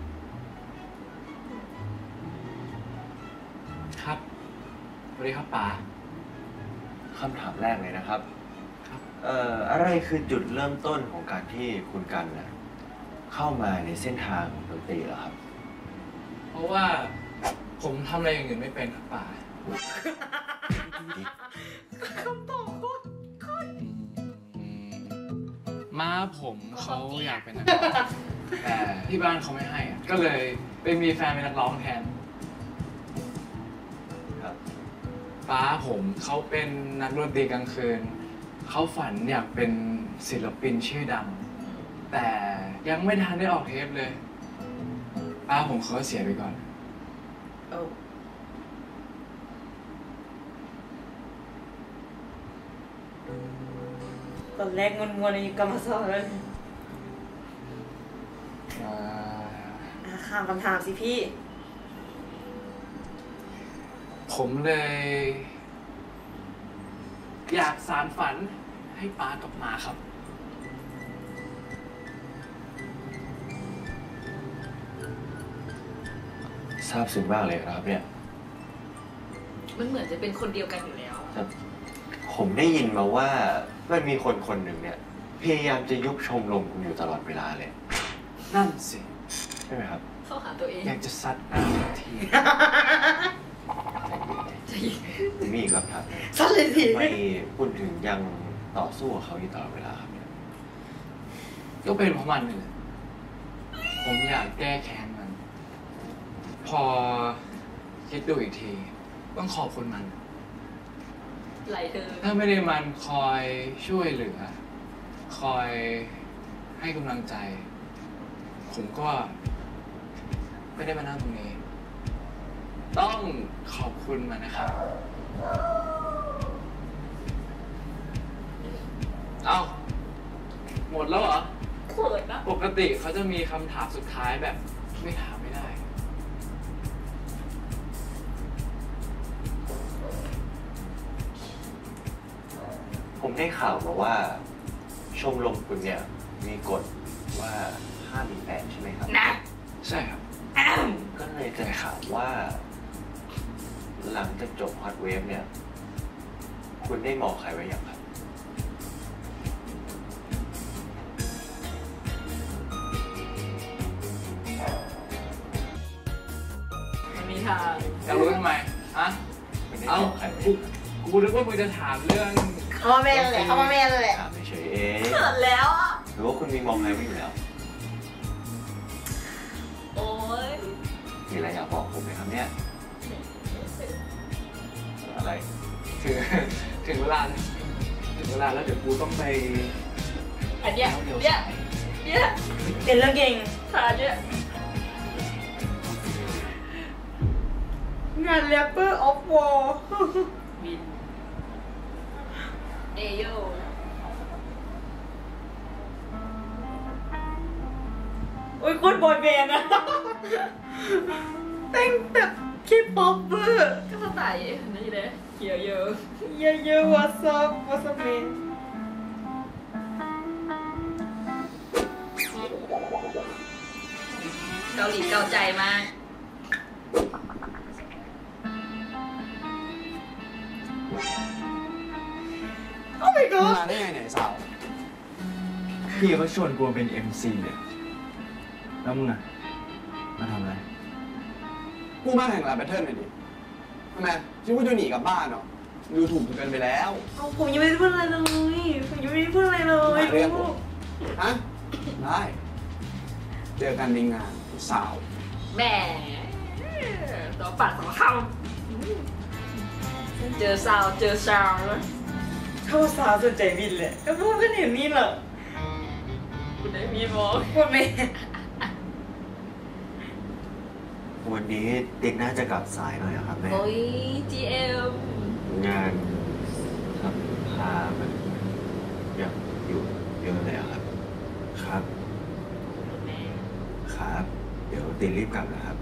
ครับสวัสดีครับป๋าคำถามแรกเลยนะครับเอ่ออะไรคือจุดเริ่มต้นของการที่คุณกันนะเข้ามาในเส้นทางดนตรีเหรอครับเพราะว่าผมทำอะไรอย่างอื่นไม่เป็นครับป๋าคำตอบโคตรโคตรม้าผมเขาอยากเป็นนักร้องแต่ที่บ้านเขาไม่ให้ก็เลยไปมีแฟนเป็นนักร้องแทนป้าผมเขาเป็นนักดนตรีกลางคืนเขาฝันอยากเป็นศิลปินชื่อดังแต่ยังไม่ทันได้ออกเทปเลยป้าผมเขาเสียไปก่อนตอนแรกงวนๆในกรรมสอนเลยข้ามคำถามสิพี่ผมเลยอยากสานฝันให้ป้ากับมาครับซาบซึ้งมากเลยครับเนี่ยมันเหมือนจะเป็นคนเดียวกันอยู่แล้วผมได้ยินมาว่ามันมีคนคนหนึ่งเนี่ยพยายามจะยุบชมรมคุณอยู่ตลอดเวลาเลยนั่นสิใช่ไหมครับเข้าหาตัวเองอยากจะซัดหน้าทีผมมีครับครับสั้นเลยสิไม่พูดถึงยังต่อสู้กับเขาอยู่ตลอดเวลาครับเนี่ยก็เป็นเพราะมันนี่แหละผมอยากแก้แค้นมัน พอคิดดูอีกทีต้องขอบคุณมันไหลเธอถ้าไม่ได้มันคอยช่วยเหลือ คอยให้กำลังใจ ผมก็ไม่ได้มานั่งตรงนี้ ต้องขอบคุณมันนะครับ เอาหมดแล้วเหรอเขินนะปกติเขาจะมีคำถามสุดท้ายแบบไม่ถามไม่ได้ผมได้ข่าวมาว่าชมรมคุณเนี่ยมีกฎว่าห้ามมีแฟนใช่ไหมครับนะใช่ครับก็เลยจะถามว่า หลังจากจบฮอตเวฟเนี่ย คุณได้มองใครไว้ยังครับมันมีทางอยากรู้ทำไมฮะคุณได้เอามองใครไว้กูกูนึกว่ามึงจะถามเรื่องเขามาแม่เลยเขามาแม่เลยถามเฉยๆเองเขินแล้วอ่ะหรือว่าคุณมีมองใครไว้อยู่แล้วโอ้ยมีอะไรอยากบอกผมไหมครับเนี่ย อะไรถึงถึงเวลาถึงเวลาแล้วเดี๋ยวกูต้องไปอันเนี้ยเนี้ยเนี้ยเป็นเรื่องเก่งขาเนี้ยงานแรปเปอร์ออฟวอลบินเอโยโอ้ยโคตรบอยแบนด์นะเต้นแบบคีย์ป๊อปเวอร์ก็สไตล์นี่เลยเขียวเยอะเยอะๆ what's up what's up man เกาหลีเกาใจมากโอ้ my god มาได้ไงเนี่ยสาว พี่เขาชวนกูเป็น เอ็ม ซี เนี่ย แล้วมึงอะมาทำอะไรกูมาแข่งแรปแบทเทิลหน่อยดิทำไมคิดว่าจะหนีกลับบ้านเหรอดูถูกกันไปแล้วเอาผมยังไม่ได้พูดอะไรเลยผมยังไม่ได้พูดอะไรเลยมาเรียกผมฮะได้ เจอกันในงานสาวแหมตัวปากสองคำเจอสาวเจอสาวแล้วถ้าว่าสาวสนใจบินเลยก็พูดกันอย่างนี้เหรอคุณได้มีบอกพูดไหมวันนี้ติ๊กน่าจะกลับสายหน่อยอะครับแม่โอ้ย จี เอ็มงานทำพามันยังอยู่เยอะเลยอะครับ ครับ ครับ เดี๋ยวติ๊กรีบกลับนะครับ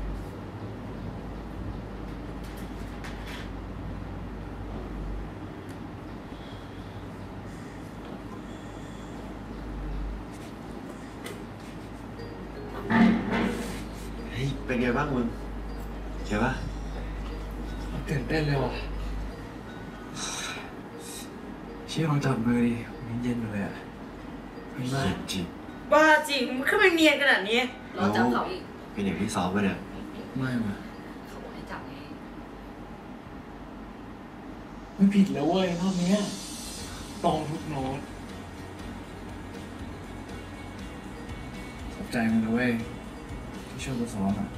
เฮ้ย เป็นไงบ้างมึงเจ๋อปะตื่นเต้นเลยว่ะเชี่ยลองจับมือดิมันเย็นเลยอ่ะไม่มากจริงบ้าจริงมันขึ้นไปเนียนขนาดนี้เราจับเขาอีกเป็นอย่างที่ซ้อมปะเนี่ยไม่มาเขาบอกให้จับไงไม่ผิดแล้วเว้ยรอบเนี้ยตรงทุกโน้ตขอบใจมึงนะเว้ยที่ช่วยกูซ้อมอ่ะ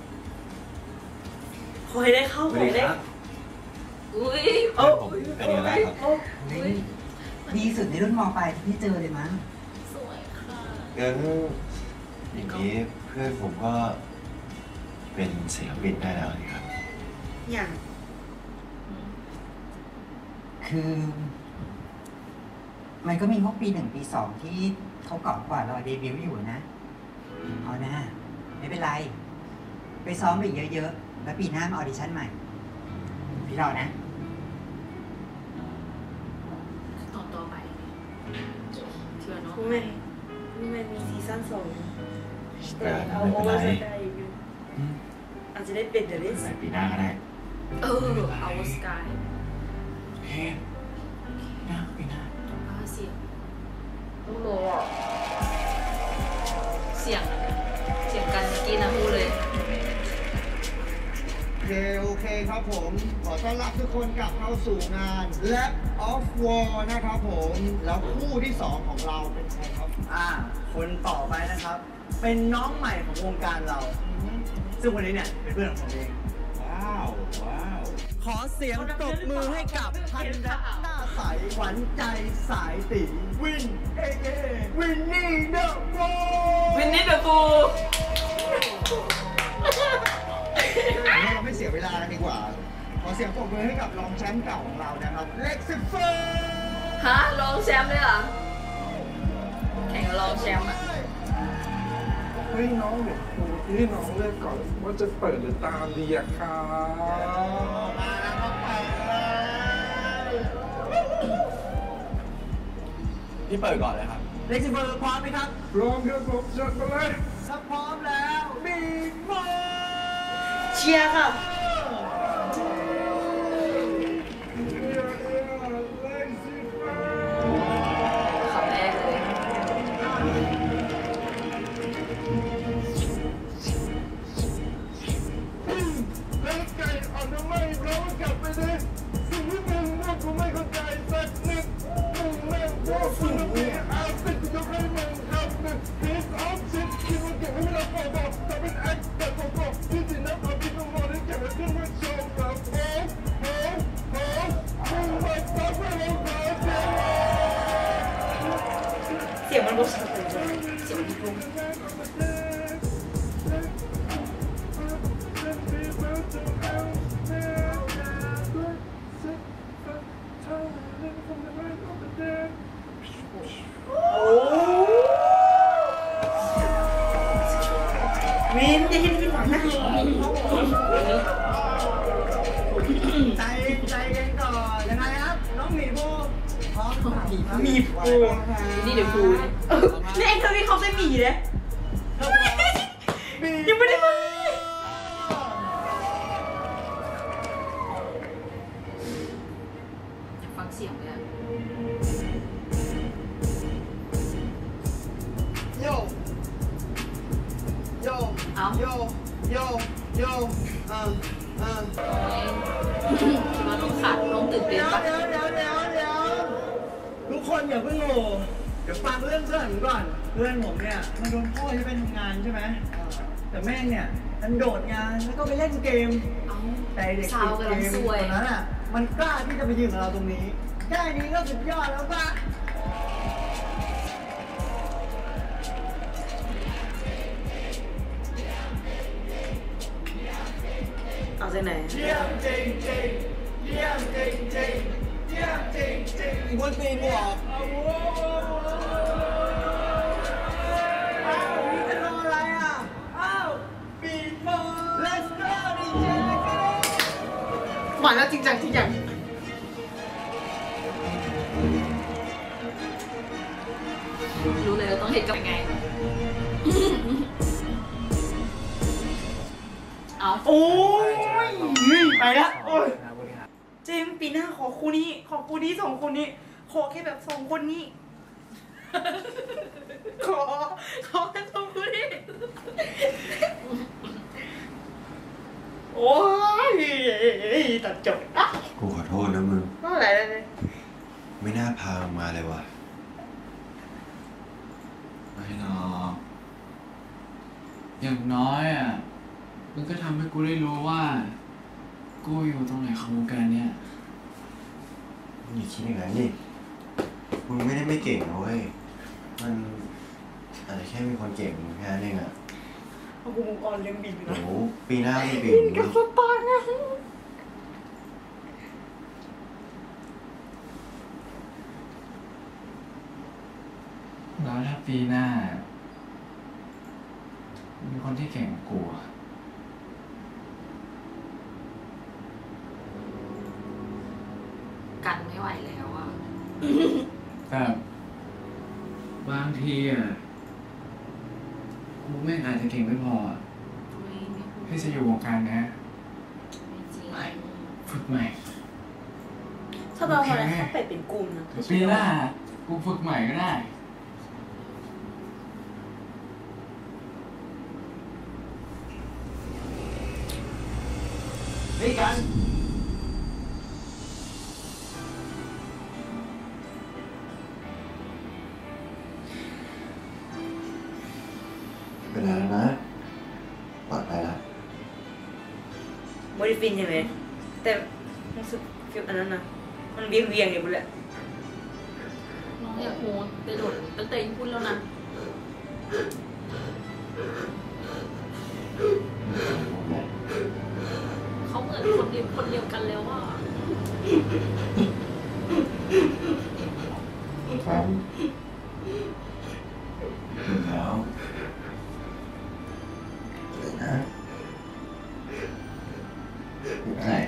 ขอให้ได้เข้าสขวัอสดีให้ได้ครับอุ้ยโอ้ผมเป็นยังไงบ้างครับอุ้ยดีสุดในรุ่นมปลายที่เจอเลยมั้งสวยค่ะงั้นอย่างนี้เพื่อนผมก็เป็นศิลปินได้แล้วนี่ครับอย่างคือ มันก็มีพวกปีหนึ่งปีสองที่เขาเก่ากว่าเราเดบิวต์อยู่นะ เอาหน้าไม่เป็นไร ไปซ้อมไปอีกเยอะๆ แล้วปีหน้ามาออดิชั่นใหม่ พี่รอนะตอนต่อไปเชื่อเนาะคุณแม่คุณแม่มีซีซั่นสองแต่เอาไม่โอเป็นเวอไรร์สกายอยู่อาจจะได้เป็นเดอะลิสในปีหน้าก็ได้เออเอาสกายเฮ้ยหน้าไปหน้าอ่าเสียงโอ้โหเสียงอะไรเสียงกันเมื่อกี้นะพูดเลยโอเคโอเคครับผมขอต้อนรับทุกคนกลับเข้าสู่งาน Lab of War นะครับผมแล้วคู่ที่สองของเราเป็นใครครับอ่าคนต่อไปนะครับ เป็นน้องใหม่ของวงการเราซึ่งวันนี้เนี่ยเป็นเพื่อนของผมเองว้าวว้าวขอเสียงตบมือให้กับพันรัตน์หน้าใสขวัญใจสายตีวินเอเอวินนี่เดอะฟูวินนี่เดอะฟูเราไม่เสียเวลากันดีกว่าขอเสียงปรบมือให้กับรองแชมป์เก่าของเรานะครับเล็กซิเฟอร์ฮะรองแชมป์เลยเหรอแข่งรองแชมป์อ่ะเฮ้ยน้องเดี๋ยวครูที่น้องเลือกก่อนว่าจะเปิดหรือตามดีอะครับมาแล้วก็ไปพี่เปิดก่อนเลยครับเล็กซิเฟอร์พร้อมไหมครับพร้อมครับผมจัดมาเลยถ้าพร้อมแล้วบีบอเชียร์ครับขับแรกเลยแล้วไก่อ่อนทำไมเรากลับไปดิสิ่งที่มึงว่ากูไม่เข้าใจสักนิดมึงแม่งว่ากูไม่เอาสิกูยกให้มึงครับหนึ่ง piece of shit คิดว่าเก่งไม่ได้พอบอกแต่เป็นแอคแต่โกโก้ที่จริงแล้วเอาที่ต้องมองได้เก็บไว้ขึ้นมาโชว์ครับโอ้โหโอ้มึงมาซับให้เราขอเสียงมันรู้สึกเลยเสียงมันรุ่งวินจะเห็นวินหวังนะใจใจกันก่อนยังไงครับน้องหมีภูพร้อมมีภูนี่เดี๋ยวภูนี่เอ็งเธอที่เขาได้หมีเลยยังไม่ได้มาฟังเสียงเลยโยโยโยโยโยเออเออมาต้องขาดน้องตื่นเต้นปะเดี๋ยวเดี๋ยวเดี๋ยวเดี๋ยวทุกคนอย่าเพิ่งโง่เดี๋ยวฟังเรื่องเพื่อนผมก่อนเพื่อนผมเนี่ยมันโดนพ่อที่ไปทำงานใช่ไหมแต่แม่งเนี่ยมันโดดงานแล้วก็ไปเล่นเกมแต่เด็กติดเกมคนนั้นอ่ะมันกล้าที่จะไปยืนกับเราตรงนี้แค่นี้ก็สุดยอดแล้วป่ะเอาจากไหนเยี่ยมจริงจริงเยี่ยมจริงจริงเยี่ยมจริงจริงอีกคนตีนบวกอ้าวนี่จะรออะไรอ่ะอ้าวบีบอล let's go ดีเจมาแล้วจริงจังจริงจังรู้เลยเราต้องเห็นกับยังไงเอาโอ้ยไปละโอ้ยเจมปีหน้าขอคู่นี้ขอคู่นี้สองคนนี้ขอแค่แบบสองคนนี้ขอขอแค่สองคนนี้โอ้ยตัดจบอ่ะกูขอโทษนะมึงว่าอะไรเลยไม่น่าพามาเลยว่ะไม่หรอกอย่างน้อยอ่ะมึงก็ทำให้กูได้รู้ว่ากูอยู่ตรงไหนของวงการเนี้ยอย่าคิดอย่างนั้นดิมึงไม่ได้ไม่เก่งนะเว้ยมันอาจจะแค่มีคนเก่งแค่นั้นเองอ่ะเอากูมุกออนเลี้ยงบินนะโอ้ปีหน้าไม่บินบินกับสตาร์นะแล้วถ้าปีหน้ามีคนที่เก่งกว่ากูกันไม่ไหวแล้วอ่ะแต่บางทีอ่ะกูไม่อาจจะเก่งไม่พอที่จะอยู่วงการนะไม่ฝึกใหม่ถ้าเราอะไรถ้าไปเป็นกลุ่มนะปีหน้ากูฝึกใหม่ก็ได้นี่กันเป็นไรแล้วนะปลอดภัยแล้วบริฟินใช่ไหมแต่รู้สึกฟิลอันนั้นนะมันเวียงเวียงอยู่บุญแหละน้องอยากโหดไปโดดตั้งแต่ญี่ปุ่นแล้วนะเขาเหมือนคนเดียวคนเดียวกันแล้วอ่ะครับแล้วเลยนะใช่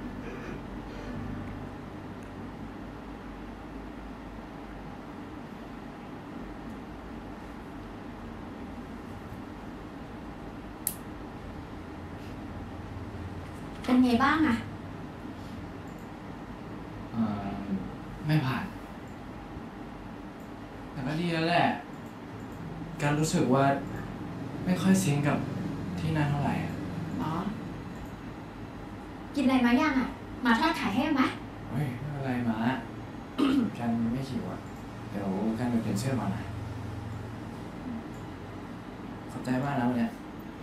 เป็นไงบ้างอะเอ่อไม่ผ่านแต่ก็ดีแล้วแหละ การรู้สึกว่าไม่ค่อยซิงกับที่นั่นเท่าไหร่อ่ะอ๋อกินอะไรมาย่างอะมาทอดขายให้ไหมเฮ้ยไม่เป็นไรมา กันไม่หิวอ่ะเดี๋ยวกันไปเปลี่ยนเสื้อมาหน่อยขอบใจมากนะวันนี้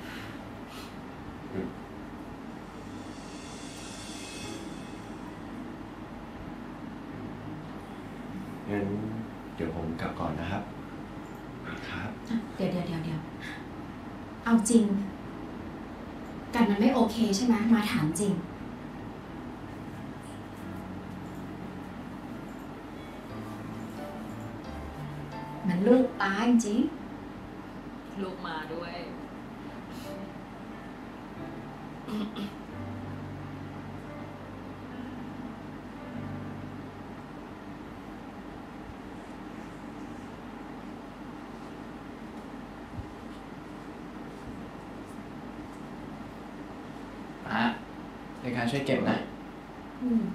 งั้นเดี๋ยวผมกลับก่อนนะครับครับเดี๋ยวเดี๋ยวเดี๋ยวเดี๋ยวเอาจริงกันมันไม่โอเคใช่ไหมมาถามจริงมันลูกป้าจริงลูกมาด้วยอ่ะในการช่วยเก็บนะอืม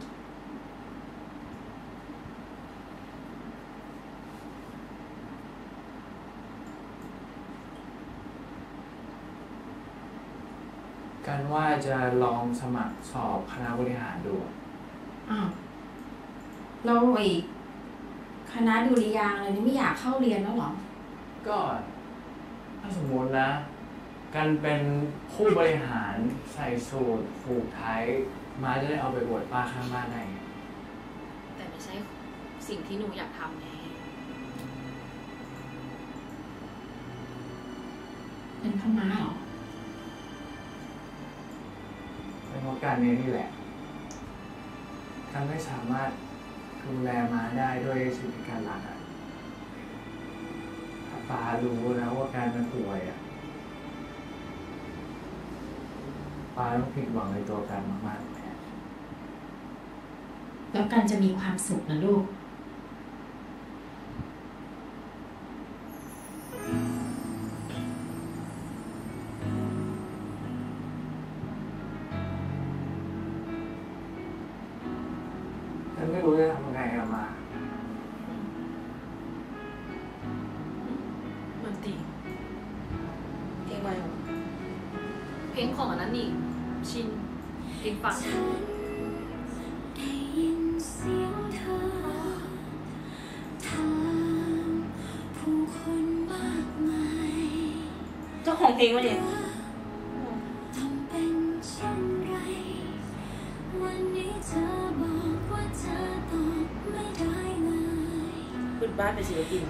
กันว่าจะลองสมัครสอบคณะบริหารดูอ้าวเราอีกคณะดุริยางค์อะไรนี่ไม่อยากเข้าเรียนแล้วหรอก็ถ้าสมมตินะกันเป็นผู้บริหารใส่สูทผูกไทยมาจะได้เอาไปอวดป้าข้างบ้านได้แต่ไม่ใช่สิ่งที่หนูอยากทำไงเป็นพ่อม้าเหรอเป็นเพราะการนี้นี่แหละการไม่สามารถดูแลม้าได้ด้วยสิ่งที่การรักอ่ะถ้าป้ารู้แล้วว่าการมันป่วยอ่ะป้าต้องผิดหวังในตัวกันมากๆแล้วกันจะมีความสุขนะลูกฉันไม่รู้จะทำยังไงอะมามันตีเพลงใหม่เหรอเพลงของอันนั้นนี่ชินเพลงฟังเจ้าของเพลงวะเนี่ยคุณบ้านเป็นศิลปิน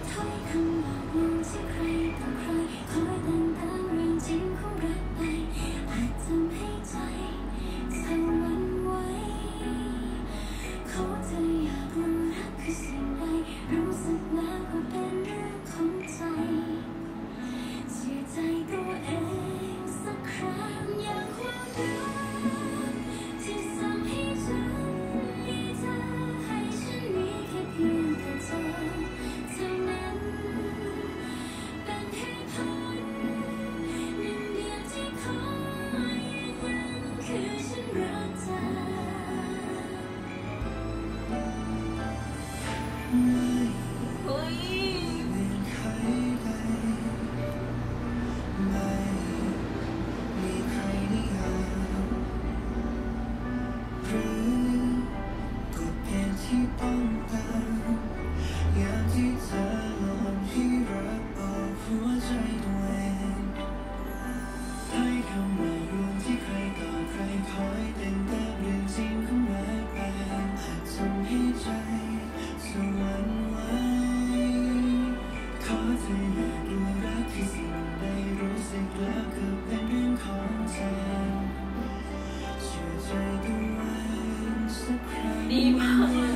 ดีมากเลย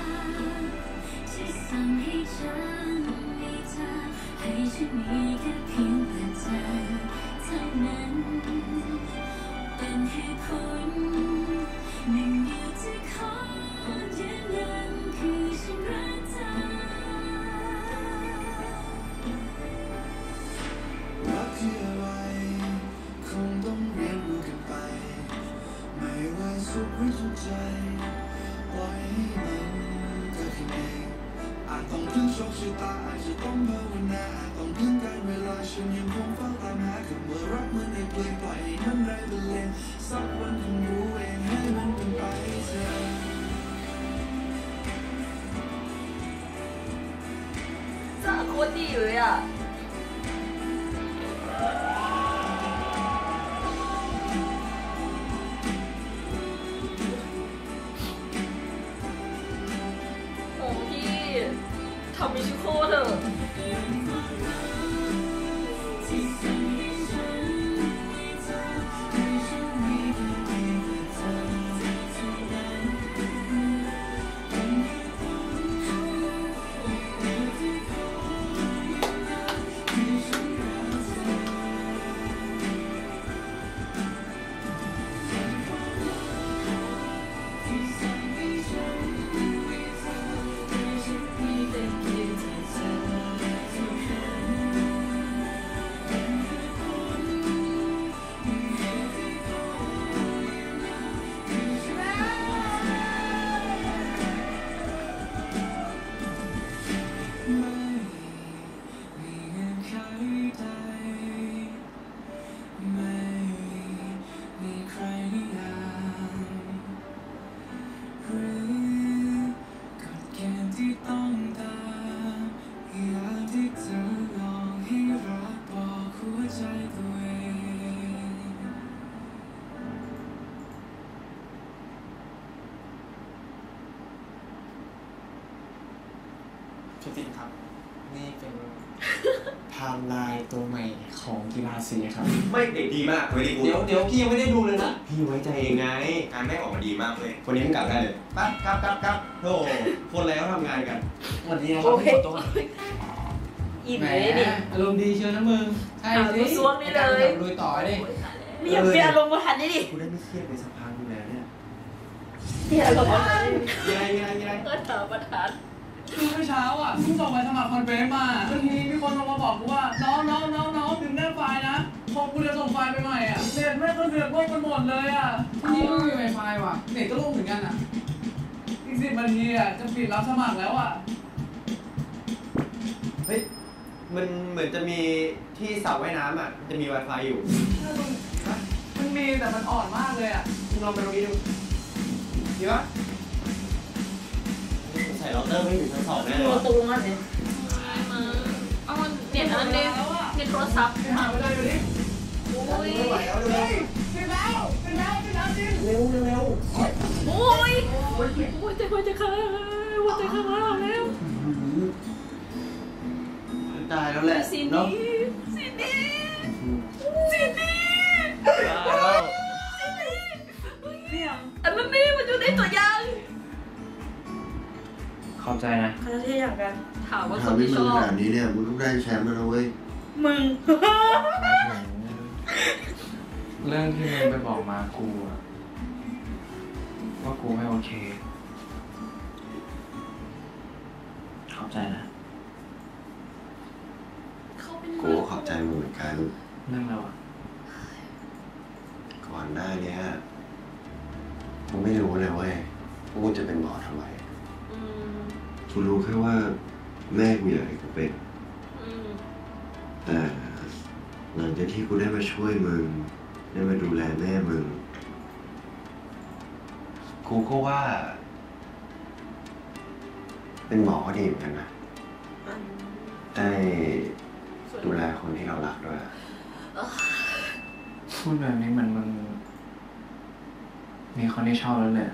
ต้องพึ่งโชคชะตาอาจจะต้องภาวนาต้องพึ่งการเวลาฉันยังคงเฝ้าตามหาคำว่ารักเหมือนในเพลงปล่อยให้มันได้บรรเลงสักวันคงรู้เองให้มันเป็นไปเถอะจ้าโคตรดีเลยอ่ะทำมิชิโคเถอะพี่ติ๊กครับนี่เป็นไทม์ไลน์ตัวใหม่ของกีฬาสีครับไม่เด็กดีมากไม่ได้กูเดี๋ยวเดี๋ยวพี่ยังไม่ได้ดูเลยนะพี่ไว้ใจเองไงการแม่ออกมาดีมากเลยวันนี้มึงกลับได้เลยปั๊บครับครับครับโอ้คนแล้วทำงานกันวันนี้นะครับพี่ตัวอิ่มเลยดิอารมณ์ดีเชียวนะมึงใช่ดิช่วงนี้เลยลุยต่อดิมีอย่างเป็นอารมณ์มาทันได้ดิกูได้ไม่เครียดไปสักพักนึงแล้วเนี่ยเดี๋ยวอารมณ์มาทันยังไงยังไงยังไงก็ถามประธานคือเมื่อเช้าอ่ะเพิ่งส่งไปสมัครคอนเฟรนซ์มาทีนี้มีคนโทรมาบอกกูว่าน้องน้องน้องน้องถึงได้ไฟล์นะพอกูจะส่งไฟล์ไปใหม่อ่ะเน็ตแม่ก็เสือกล่มกันหมดเลยอ่ะนี่ก็มีไฟล์ว่ะเน็ตก็ล่มเหมือนกันอ่ะอีกสิบนาทีอ่ะจะปิดรับสมัครแล้วอ่ะเฮ้ยมันเหมือนจะมีที่สระว่ายน้ำอ่ะจะมี Wi-Fi อยู่มันมีแต่มันอ่อนมากเลยอ่ะลองไปตรงนี้ดูดีปะใส่เราเตอร์ไม่อยู่ชั้นสองแน่เลยตัวมันเนี่ยมาเอาเน็ตอันนี้เน็ตโทรศัพท์หาไปเลยดูดิโอ้ยเฮ้ยเป็นแล้วเป็นแล้วเป็นแล้วจริงเร็วเร็วโอ้ยโอ้ยจะหัวจะขาหัวจะขาแล้วตายแล้วแหละสีนี้สีนี้สีนี้อันนั้นนี่มันอยู่ในตัวอย่างเข้าใจนะเขาจะเที่ยงกันถามว่าคนที่ชอบขนาดนี้เนี่ยมึงต้องได้แชมป์แล้วนะเว้ยมึงเรื่องที่มึงไปบอกมากูว่ากูไม่โอเคเข้าใจนะกูขอบใจมึงเหมือนกันเรื่องเราอ่ะก่อนหน้านี้กูไม่รู้เลยเว้ยว่ากูจะเป็นหมอทำไมกูรู้แค่ว่าแม่กูอยากให้กูเป็นแต่หลังจากที่กูได้มาช่วยมึงได้มาดูแลแม่มึงกูก็ว่าเป็นหมอก็ดีเหมือนกันนะได้ดูแลคนที่เรารักด้วยพูดแบบนี้เหมือนมึงมีคนที่ชอบแล้วเลย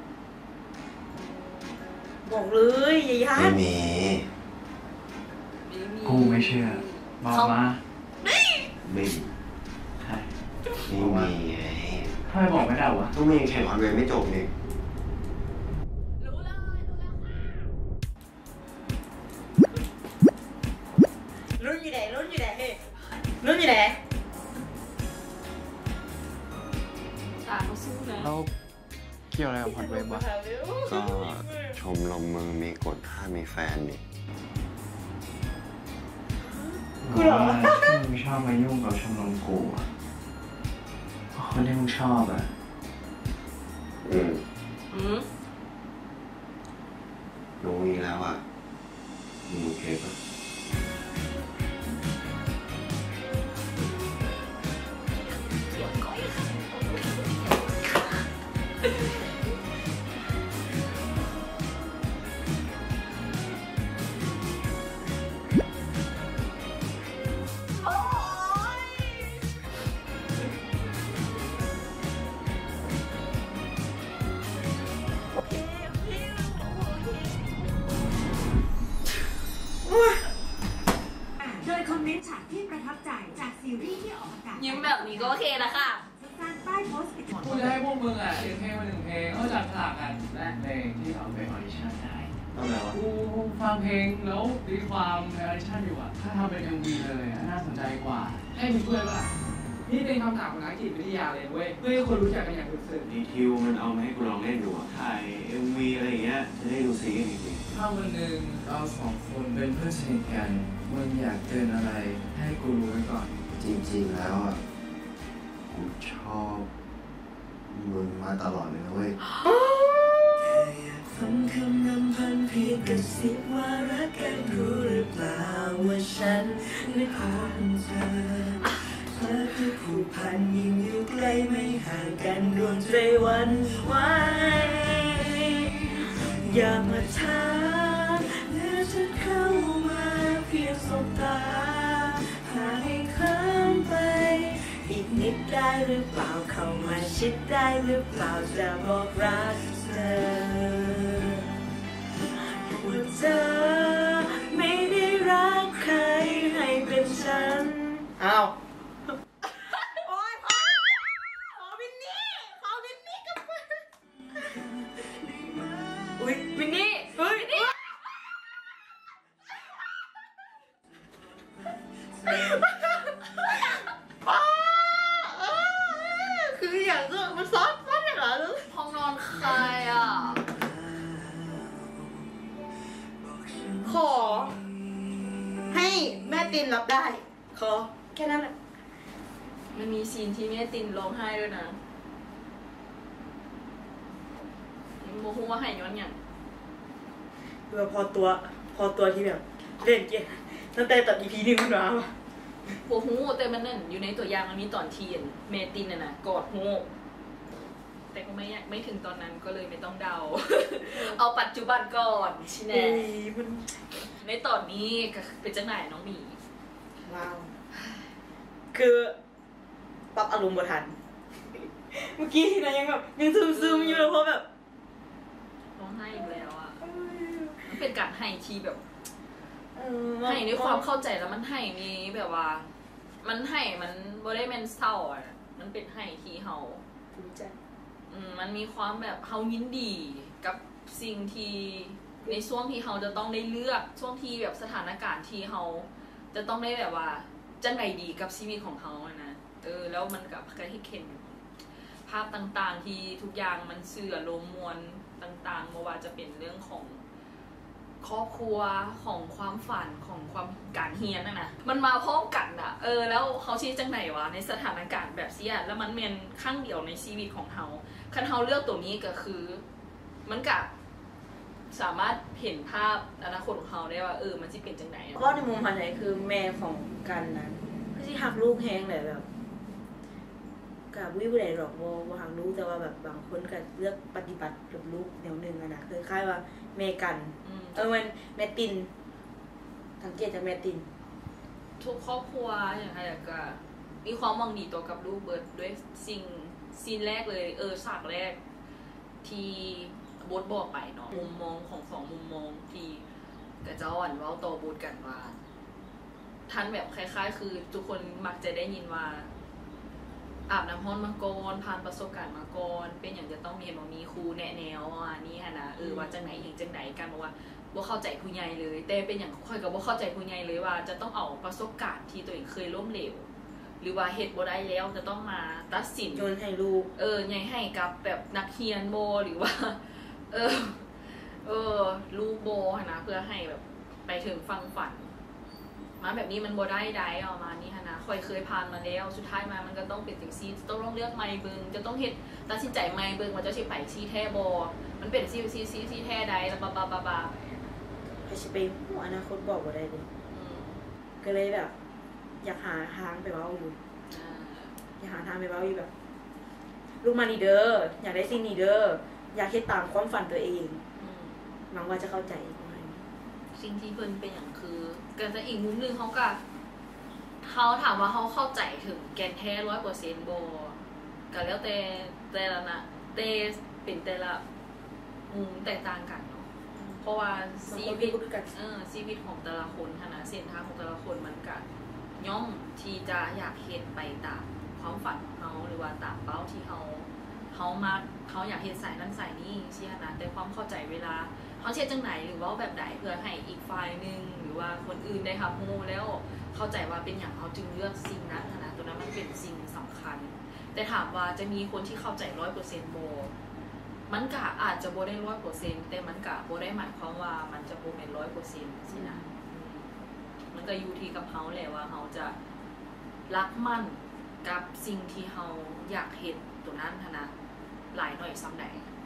บอกเลยอย่ายัดไม่มีมกูไม่เชื่อบอกมาไม่มีใช่ไม่มีไงทำไมบอกไม่ได้วะต้องมีแข่งวันเวรไม่จบนี่รุ่นอยู่ไหนรุ่นอยู่ไหนเฮ้รุ่นอยู่ไหนตาเขาสู้นะแล้วเกี่ยวอะไรกับพอดเวฟวะก็ชมรมมึงมีกฎถ้ามีแฟนนี่กูเหรอที่มึงชอบมายุ่งกับชมรมกูอ่ะคนที่มึงชอบอ่ะอืมอืมรู้งี้แล้วอ่ะมึงโอเคปะโดยคอมเมนต์ฉากที่ประทับใจจากซีรีส์ที่ออกอากาศยิ้มแบบนี้ก็โอเคแล้วค่ะสั้นๆใต้โพสต์ปิดหมดกูจะให้พวกมึงอ่ะเขียนเพลงมาหนึ่งเพลงเขาจัดฉลากกันและเพลงที่เอาไปออดิชั่นได้ทำไมวะกูฟังเพลงแล้วมีความในออดิชั่นอยู่อ่ะถ้าทำเป็น เอ็ม วี เลยน่าสนใจกว่าให้มึงช่วยป่ะนี่เป็นคำถามของนักจิตวิทยาเลยเว้ยเพื่อให้คนรู้จักกันอย่างลึกซึ้งดีทิวมันเอามาให้กูลองเล่นดูอ่ะถ่าย เอ็ม วี อะไรอย่างเงี้ยจะได้ดูซีกันจริงๆถ้าวันหนึ่งเราสองคนเป็นเพื่อนสนิทกันมึงอยากเตือนอะไรให้กูรู้ไว้ก่อนจริงๆแล้วอ่ะกูชอบมึงมาตลอดเลยนะเว้ยฟังคำนำพันเพียงกระซิบว่ารักกันรู้หรือเปล่าว่าฉันนึกถึงเธอเธอคือผูกพันยิ่งอยู่ใกล้ไม่ห่างกันดวงใจวันไหวอย่ามาท้าเมื่อฉันเข้ามาเพียงสบตาหาให้ข้ามไปอีกนิดได้หรือเปล่าเข้ามาชิดได้หรือเปล่าจะบอกรักเธอว่าเธอไม่ได้รักใครให้เป็นฉันอ้าวโอ๊ยพอขอวินนี่ขอวินนี่กับมึงอุ้ยวินนี่เฮ้ยวินนี่ป้าคืออย่างเงี้ยมันซ้อนซ้อนอย่างไรลูกห้องนอนใครอ่ะขอให้แม่ตินรับได้ขอแค่นั้นแหละมันมีซีนที่แม่ตินร้องไห้ด้วยนะโมโหว่าให้ย้อนอย่างเออพอตัวพอตัวที่แบบเล่นเกมตั้งแต่ตัด อี พี หนึ่งมาโอ้โหแต่มันนั่นอยู่ในตัวอย่างมันมีตอนเทียนเมตินน่ะนะกอดโฮแต่ก็ไม่ไม่ถึงตอนนั้นก็เลยไม่ต้องเดา เอาปัจจุบันก่อนชิแน่ในตอนนี้เป็นจังไหนน้องหมีว้าวคือปรับอารมณ์บ่ทันเมื่อกี้นะยังแบบยังซึมๆอยู่เพราะแบบร้องไห้อีกแล้วอ่ะมันเป็นการให้ทีแบบให้ในความเข้าใจแล้วมันให้มีแบบว่ามันให้มันบ่ได้แม่นเศร้าอ่ะมันเป็นให้ทีเฮาภูมิใจอืมมันมีความแบบเฮายินดีกับสิ่งที่ในช่วงที่เฮาจะต้องได้เลือกช่วงที่แบบสถานการณ์ที่เฮาจะต้องได้แบบว่าจังไดดีกับชีวิตของเฮาอะนะเออแล้วมันกับกระที่เข็นภาพต่างๆที่ทุกอย่างมันเสื่อลมมวลต่างๆไม่ว่าจะเป็นเรื่องของครอบครัวของความฝันของความการเฮียนนั่นนะมันมาพร้อมกันอ่ะเออแล้วเขาชี้จังไหนวะในสถานการณ์แบบเสียแล้วมันเป็นครั้งเดียวในชีวิตของเขาคันเขาเลือกตัวนี้ก็คือมันกับสามารถเห็นภาพอนาคตของเขาได้ว่าเออมันจะเป็นจังไหนเพราะในมุมพันไหนคือแม่ของกันนั้นคือที่หักลูกแห้งเลยแบบกับวิวไหนหรอกว่าว่าหักลูกแต่ว่าแบบบางคนก็เลือกปฏิบัติกับลูกแนวหนึ่งอะนะคือคล้ายว่าแม่กันเออมันแม่ตินสังเกตจากแม่ตินทุกครอบครัวอย่างไรก็มีความหวังดีต่อกับลูกเบิร์ดด้วยสิ่งซีนแรกเลยเออฉากแรกที่บทบอกไปเนาะมุมมองของสองมุมมองที่กระเจ้าอ่อนเว้าโตบูดกันว่าท่านแบบคล้ายๆคือทุกคนมักจะได้ยินว่าอาบน้ำร้อนมาก่อนผ่านประสบการณ์มาก่อนเป็นอย่างจะต้องมีบ่มีครูแนะแนวว่านี่ฮะนะเออว่าจังไหนอย่างจังไหนกันบอกว่าบ่เข้าใจผู้ใหญ่เลยแต่เป็นอย่างค่อยก็บ่เข้าใจผู้ใหญ่เลยว่าจะต้องเอาประสบการณ์ที่ตัวเองเคยล้มเหลวหรือว่าเฮ็ดบ่ได้แล้วจะต้องมาตัดสินโยนให้ลูกเออใหญ่ให้กับแบบนักเรียนบ่หรือว่าเออเออลูกบ่นะเพื่อให้แบบไปถึงฟังฝันมาแบบนี้มันบ่ได้ได้ออกมานี่ฮะนะค่อยเคยผ่านมาแล้วสุดท้ายมามันก็ต้องเป็นจังซี่ต้องต้องเลือกใหม่เบิ่งจะต้องเฮ็ดตัดสินใจใหม่เบิ่งว่าจะสิไปซี่แท้บ่มันเป็นซี่ซี่ซี่ซี่แท้ใดแล้วบาๆๆให้สิไปฮู้อนาคตบอกบ่ได้เด้อืมก็เลยแบบอยากหาทางไปเว้าอยู่อ่าอยากหาทางไปเว้าอยู่แบบลูกมานี่เด้ออยากได้สิ่งนี้เด้ออยากเฮ็ดตามความฝันตัวเองอืมหวังว่าจะเข้าใจสิ่งที่เพิ่นเป็นอย่างคือกันจะอีกมุมนึงเขาก็เขาถามว่าเขาเข้าใจถึงแกนแท้ ร้อยเปอร์เซ็นต์ บ่ก็แล้วแต่แต่ละนะแต่เป็นแต่ละมุมแตกต่างกันเนาะเพราะว่าชีวิตเออชีวิตของแต่ละคนขนาดเส้นทางของแต่ละคนมันก็ย่อมที่จะอยากเฮ็ดไปตามความฝันของเฮาหรือว่าตามเป้าที่เฮาเฮามาเฮาอยากเฮ็ดสายนั้นสายนี้สิขนาดแต่ความเข้าใจเวลาเขาเช็ดจังไหนหรือว่าแบบไหนเพื่อให้อีกฝ่ายนึงหรือว่าคนอื่นได้รับรู้แล้วเข้าใจว่าเป็นอย่างเขาจึงเลือกสิ่งนั้นนะตัวนั้นมันเป็นสิ่งสำคัญแต่ถามว่าจะมีคนที่เข้าใจ ร้อยเปอร์เซ็นต์ บ่มันก็อาจจะบ่ได้ ร้อยเปอร์เซ็นต์ แต่มันก็บ่ได้หมายความว่ามันจะบ่แม่น ร้อยเปอร์เซ็นต์ สินะมันก็อยู่ที่กับเฮาแหละว่าเฮาจะรักมั่นกับสิ่งที่เฮาอยากเฮ็ดตัวนั้นนะหลายหน่อยซ้ำใด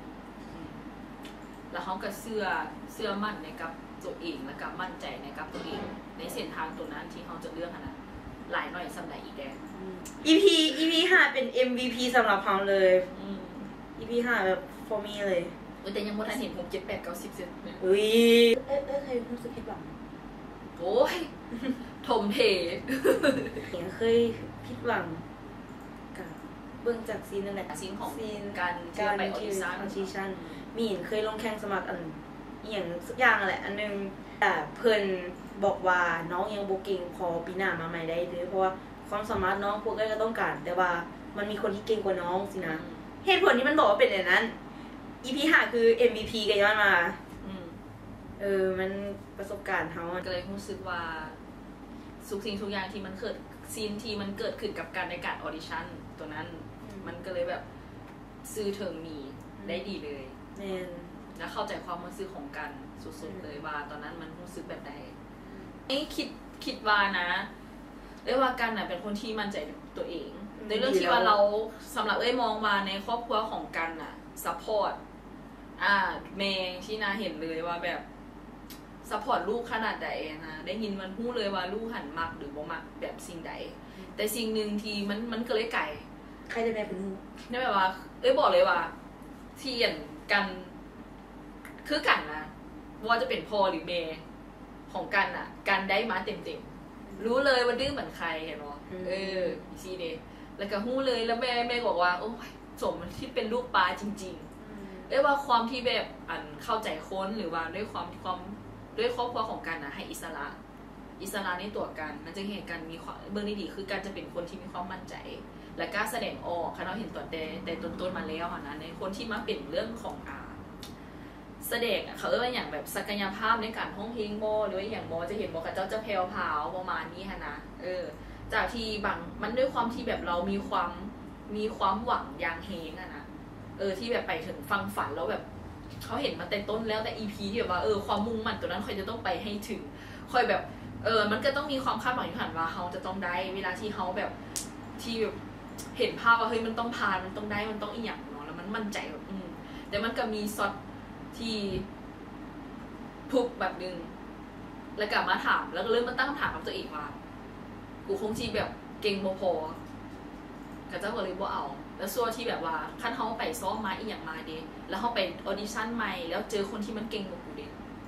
แล้วเขาก็เชื่อเชื่อมั่นในกับตัวเองและก็มั่นใจในกับตัวเองในเส้นทางตัวนั้นที่เขาจะเลือกนะหลายหน่อยสำหรับอีกแดงอี พี อี พี ห้าเป็น เอ็ม วี พี สำหรับเขาเลย อี พี ห้าแบบ for me เลยแต่ยังบ่ทันเห็นหก เจ็ด แปด เก้า สิบเซนอุ้ยเอ๊ะเอ๊ะเคยรู้สึกผิดหวังโอ้ยถมเทเคยผิดหวังกับเบื้องจากซีนนั่นแหละซีนของซีนการที่ไปออดิชั่นมีเห็นเคยลงแข่งสมัครอันเอียงสักอย่างแหละอันนึงแต่เพิ่นบอกว่าน้องยังบ่เก่งพอปีหน้ามาใหม่ได้เลยเพราะว่าความสามารถน้องพวกก็ต้องการแต่ว่ามันมีคนที่เก่งกว่าน้องสินะเหตุผลที่มันบอกว่าเป็นอย่างนั้น อี พี ห้าคือ เอ็ม วี พี ก็ย้อนมาเออมันประสบการณ์เฮาก็เลยรู้สึกว่าทุกสิ่งทุกอย่างที่มันเกิดซีนที่มันเกิดขึ้นกับการในการออดิชั่นตัวนั้นมันก็เลยแบบซื้อถึงมีได้ดีเลยแม่นแล้วเข้าใจความรู้สึกของกันสุดๆเลยว่าตอนนั้นมันรู้สึกแบบใดไอ้คิดคิดว่านะเอ้ยว่ากันน่ะเป็นคนที่มั่นใจในตัวเองในเรื่องที่ว่าเราสำหรับเอ้ยมองว่าในครอบครัวของกันน่ะซัพพอร์ตอ่าแม่ที่นาเห็นเลยว่าแบบซัพพอร์ตลูกขนาดใดนะได้ยินมันพูดเลยว่าลูกหันมักหรือบ่มักแบบสิ่งใดแต่สิ่งนึงที่มันมันก็เลยไกลใครจะแม่เป็นลูกนี่แบบว่าเอ้ยบอกเลยว่าเทียนกันคือกันนะว่าจะเป็นพ่อหรือแม่ของกันอ่ะกันได้มาเต็มๆรู้เลยว่าดื้อเหมือนใครเห็นบ่เออซีเดแล้วก็ฮู้เลยแล้วแม่แม่บอกว่าโอ้ยสมที่เป็นลูกปลาจริงๆเอ้ยว่าความที่แบบอันเข้าใจคนหรือว่าด้วยความความด้วยครอบครัวของกันนะให้อิสระอิสระในตัวกันมันจะเห็นกันมีความเบื้องดีๆคือการจะเป็นคนที่มีความมั่นใจและกล้าแสดงออกค่ะเราเห็นตัวแต่แต่ต้นๆมาแล้วอ่ะนะในคนที่มาเป็นเรื่องของอ่าแสดงเขาเรียกว่าอย่างแบบศักยภาพในการห้องเพลงโมหรือว่าอย่างโมจะเห็นบอกกับเจ้าจะแพลวพาวประมาณนี้ค่ะนะเออจากที่บางมันด้วยความที่แบบเรามีความมีความหวังอย่างเฮงอะนะเออที่แบบไปถึงฟังฝันแล้วแบบเขาเห็นมาแต่ต้นแล้วแต่ อี พี ที่แบบว่าเออความมุ่งมั่นตัวนั้นค่อยจะต้องไปให้ถึงค่อยแบบเออมันก็ต้องมีความคาดหวังอยู่หันว่าเขาจะต้องได้เวลาที่เขาแบบที่แบบเห็นภาพว่าเฮ้ยมันต้องผ่านมันต้องได้มันต้องอีหยังเนาะแล้วมันมั่นใจแบบอืมแต่มันก็มีซ็อตที่ทุกแบบนึงแล้วกลับมาถามแล้วก็เริ่มมาตั้งคำถามกับตัวเองว่ากูคงที่แบบเก่งบ่พอกับเจ้าก็เลยบ่เอาแล้วส่วนที่แบบว่าคันเฮาไปซ้อมมาอีหยังมาเด้แล้วเฮาไปออดิชั่นใหม่แล้วเจอคนที่มันเก่งกว่ากูเด้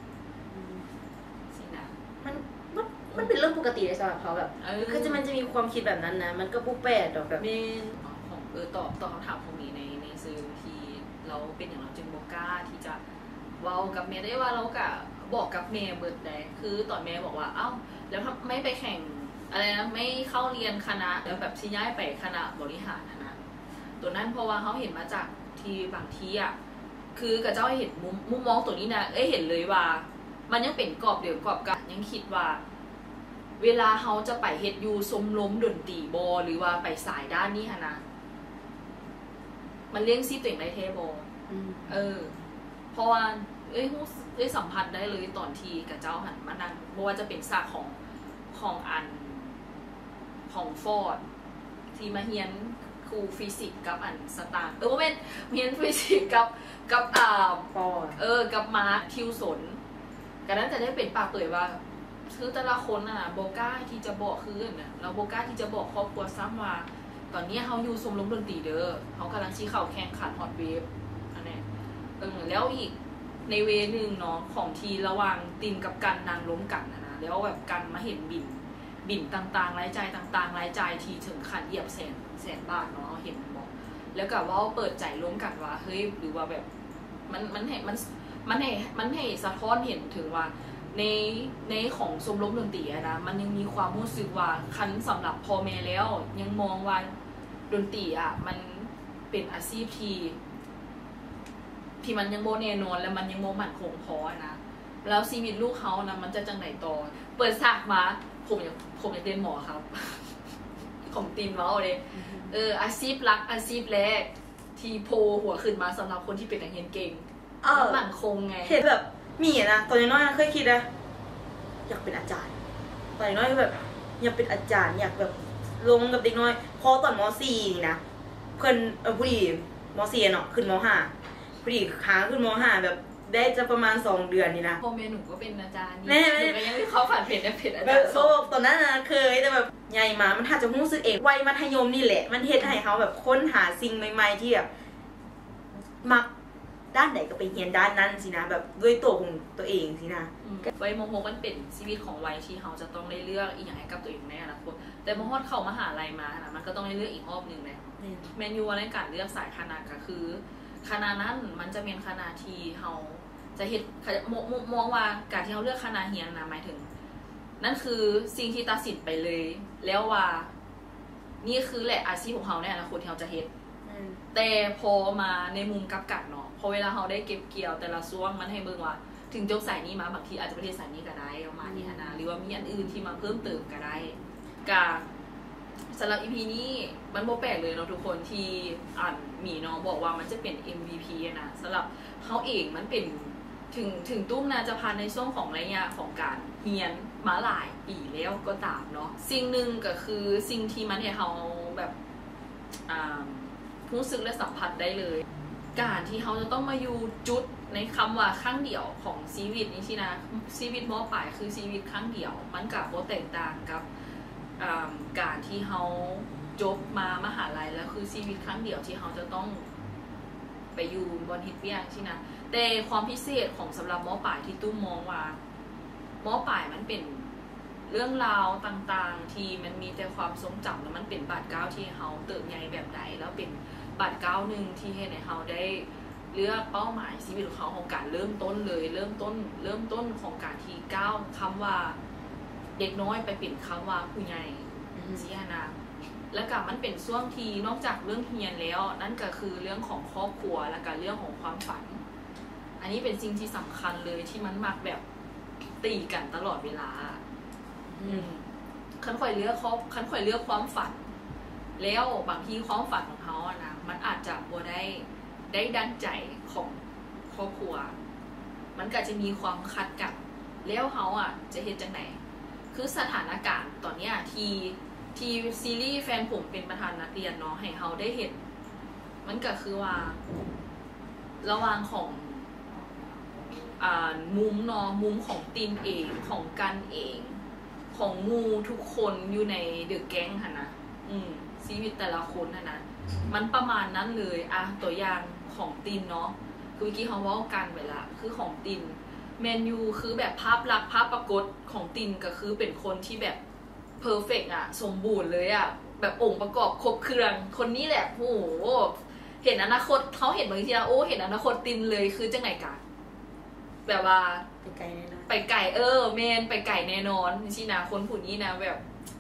สินะมันมันเป็นเรื่องปกติเลยสำหรับเขาแบบคือจะมันจะมีความคิดแบบนั้นนะมันก็ปุ๊บแปดดอกแบบเมนของเออตอบตอบคำถามของมีในในสื่อที่เราเป็นอย่างเราจึงบ่กล้าที่จะเว้ากับแม่ได้ว่าเราก็บอกกับแม่เบิดได้คือตอนแม่บอกว่าเอ้าแล้วไม่ไปแข่งอะไรนะไม่เข้าเรียนคณะแล้วแบบที่ย้ายไปคณะบริหารนะตัวนั้นเพราะว่าเขาเห็นมาจากที่บางทีอ่ะคือกับเจ้าเห็นมุมมุมมองตัวนี้นะเอ้ยเห็นเลยว่ามันยังเป็นกรอบเดิมกรอบกันยังคิดว่าเวลาเขาจะไปเฮ็ดยูสมล้มดนตรีบอหรือว่าไปสายด้านนี้ฮะนะมันเลี้ยงซีตัวเองได้เทบอเออเพราะว่าเอ้ยเอ้ยสัมผัสได้เลยตอนที่กับเจ้าหันมานั่งเพราะว่าจะเป็นซากของของอันของฟอร์ดที่มาเฮียนครูฟิสิกส์กับอันสตาร์เออว่าเป็นเฮียนฟิสิกส์กับกับอ่าฟอร์ดเออกับมาร์คทิวสนกันนั้นจะได้เป็นปากเผยว่าคือแต่ละคนน่ะโบก้าที่จะบอกคือเนี่ยเราโบก้าที่จะบอกครอบครัวซ้ำว่าตอนนี้เขาอยู่สมรมดนตรีเด้อเขากำลังชี้เข่าแข่งขันฮอตเวฟอันนี้เออแล้วอีกในเวนึงเนาะของทีระหว่างตินกับกันนางล้มกันนะนะแล้วแบบกันมาเห็นบินบินต่างๆรายจ่ายต่างๆรายจ่ายที่ถึงขันเหยียบแสนแสนบาทเนาะเห็นบอกแล้วก็ว่าเปิดใจล้มกันว่าเฮ้ยหรือว่าแบบมันมันให้มันมันให้มันให้สะท้อนเห็นถึงว่าในในของสมรมดนตรีนะมันยังมีความรู้สึกว่าคันสำหรับพ่อแม่แล้วยังมองว่าดนตรีอ่ะมันเป็นอาชีพที่ที่มันยังโมแน่นอนและมันยังโมมั่นคงพอนะแล้วชีวิตลูกเขานะมันจะจังไหนต่อเปิดฉากมาผมอยากผมอยากเรียนหมอครับของตินว่าเอาเลยเอออาชีพรักอาชีพแรกที่โผล่หัวขึ้นมาสำหรับคนที่เป็นนักเรียนเก่งมั่นคงไงเห็นแบบมีนะตอนน้อยๆเคยคิดนะอยากเป็นอาจารย์ตอนน้อยก็แบบอยากเป็นอาจารย์อยากแบบลงกับเด็กน้อยพอตอนม.สี่ นะเพื่อนเออผู้ดีม.สี่ เนาะขึ้นม.ห้า ผู้ดีค้างขึ้นม.ห้า แบบได้จะประมาณสองเดือนนี่นะพ่อแม่หนูก็เป็นอาจารย์นี่หนูก็ยังไม่เข้าผ่านเพจได้เพจอาจารย์แบบโซ่ตอนนั้นนะเคยแต่แบบใหญ่มามันถ้าจะรู้สึกเองวัยมัธยมนี่แหละมันเฮ็ดให้เขาแบบค้นหาสิ่งใหม่ๆที่แบบมักด้านไหนก็ไปเรียนด้านนั้นสินะแบบด้วยตัวของตัวเองสินะวัยมหกมันเป็นชีวิตของวัยที่เขาจะต้องได้เลือกอีกอย่างให้กับตัวเองในอนาคตแต่มฮอดเข้ามหาลัยมานะมันก็ต้องได้เลือกอีกรอบนึงนะแมนยูในการเลือกสายคณะก็คือคณะนั้นมันจะเป็นคณะที่เขาจะเฮ็ดมองว่าการที่เขาเลือกคณะเรียนนะหมายถึงนั่นคือสิ่งที่ตัดสินไปเลยแล้วว่านี่คือแหละอาชีพของเขาในอนาคตที่เขาจะเฮ็ดแต่พอมาในมุมกลับกันเนาะพอเวลาเขาได้เก็บเกี่ยวแต่ละช่วงมันให้เบิ่งว่าถึงจบสายนี้มาบางทีอาจจะไม่ได้สายนี้ก็ได้ประมาณนี้นะหรือว่ามีอันอื่นที่มาเพิ่มเติมก็ได้กาสำหรับ อี พี นี้มันบ่แปลกเลยเนาะทุกคนที่อ่านมีน้องบอกว่ามันจะเป็น เอ็ม วี พี นะสำหรับเขาเองมันเป็นถึงถึงตุ้มนาจะผ่านในช่วงของระยะของการเรียนมาหลายปีแล้วก็ตามเนาะสิ่งหนึ่งก็คือสิ่งที่มันให้เขาแบบอ่ารู้สึกและสัมผัสได้เลยการที่เขาจะต้องมาอยู่จุดในคำว่าครั้งเดียวของชีวิตนี้สินะชีวิตม.ปลายคือชีวิตครั้งเดียวมันกับโบแตกต่างกับการที่เขาจบมามหาลัยแล้วคือชีวิตครั้งเดียวที่เขาจะต้องไปอยู่บนฮิตเปียงสินะแต่ความพิเศษของสำหรับม.ปลายที่ตุ้มมองว่าม.ปลายมันเป็นเรื่องราวต่างๆที่มันมีแต่ความทรงจำแล้วมันเป็นบาดก้าวที่เขาเติบใหญ่แบบใดแล้วเป็นบาดก้าวหนึ่งที่ให้ในเขาได้เลือกเป้าหมายชีวิตของเขาของการเริ่มต้นเลยเริ่มต้นเริ่มต้นของการที่ก้าวคำว่าเด็กน้อยไปเป็นคำว่าผู้ใหญ่สิฮะนะแล้วก็มันเป็นช่วงที่นอกจากเรื่องเรียนแล้วนั่นก็คือเรื่องของครอบครัวและก็เรื่องของความฝันอันนี้เป็นสิ่งที่สำคัญเลยที่มันมักแบบตีกันตลอดเวลาคันค่อยเลือกครอบคันค่อยเลือกความฝันแล้วบางทีความฝันของเขาอะนะมันอาจจะบ่ได้ได้ดังใจของครอบครัวมันก็จะมีความคัดกันแล้วเขาอะจะเฮ็ดจังไหนคือสถานการณ์ตอนเนี้ยที่ที่ซีรีส์แฟนผมเป็นประธานนักเรียนเนาะให้เขาได้เห็นมันก็คือว่าระหว่างของอ่ามุมเนาะมุมของตีนเองของกันเองของงูทุกคนอยู่ในเดอะแก๊งค่ะนะอืมชีวิตแต่ละคนนะนะมันประมาณนั้นเลยอ่ะตัวอย่างของตินเนาะคือเมื่อกี้เขาว่ากันไปละคือของตินแมนยูคือแบบภาพลักษณ์ภาพปรากฏของตินก็คือเป็นคนที่แบบเพอร์เฟกต์อ่ะสมบูรณ์เลยอ่ะแบบองค์ประกอบครบเครื่องคนนี้แหละโอ้โหเห็นอนาคตเขาเห็นบางทีนะโอ้เห็นอนาคตตินเลยคือจังไหนกันแบบว่าไปไกลแน่นอนไปไกลเออเมนไปไกลแน่นอนชินะคนผู้นี้นะแบบ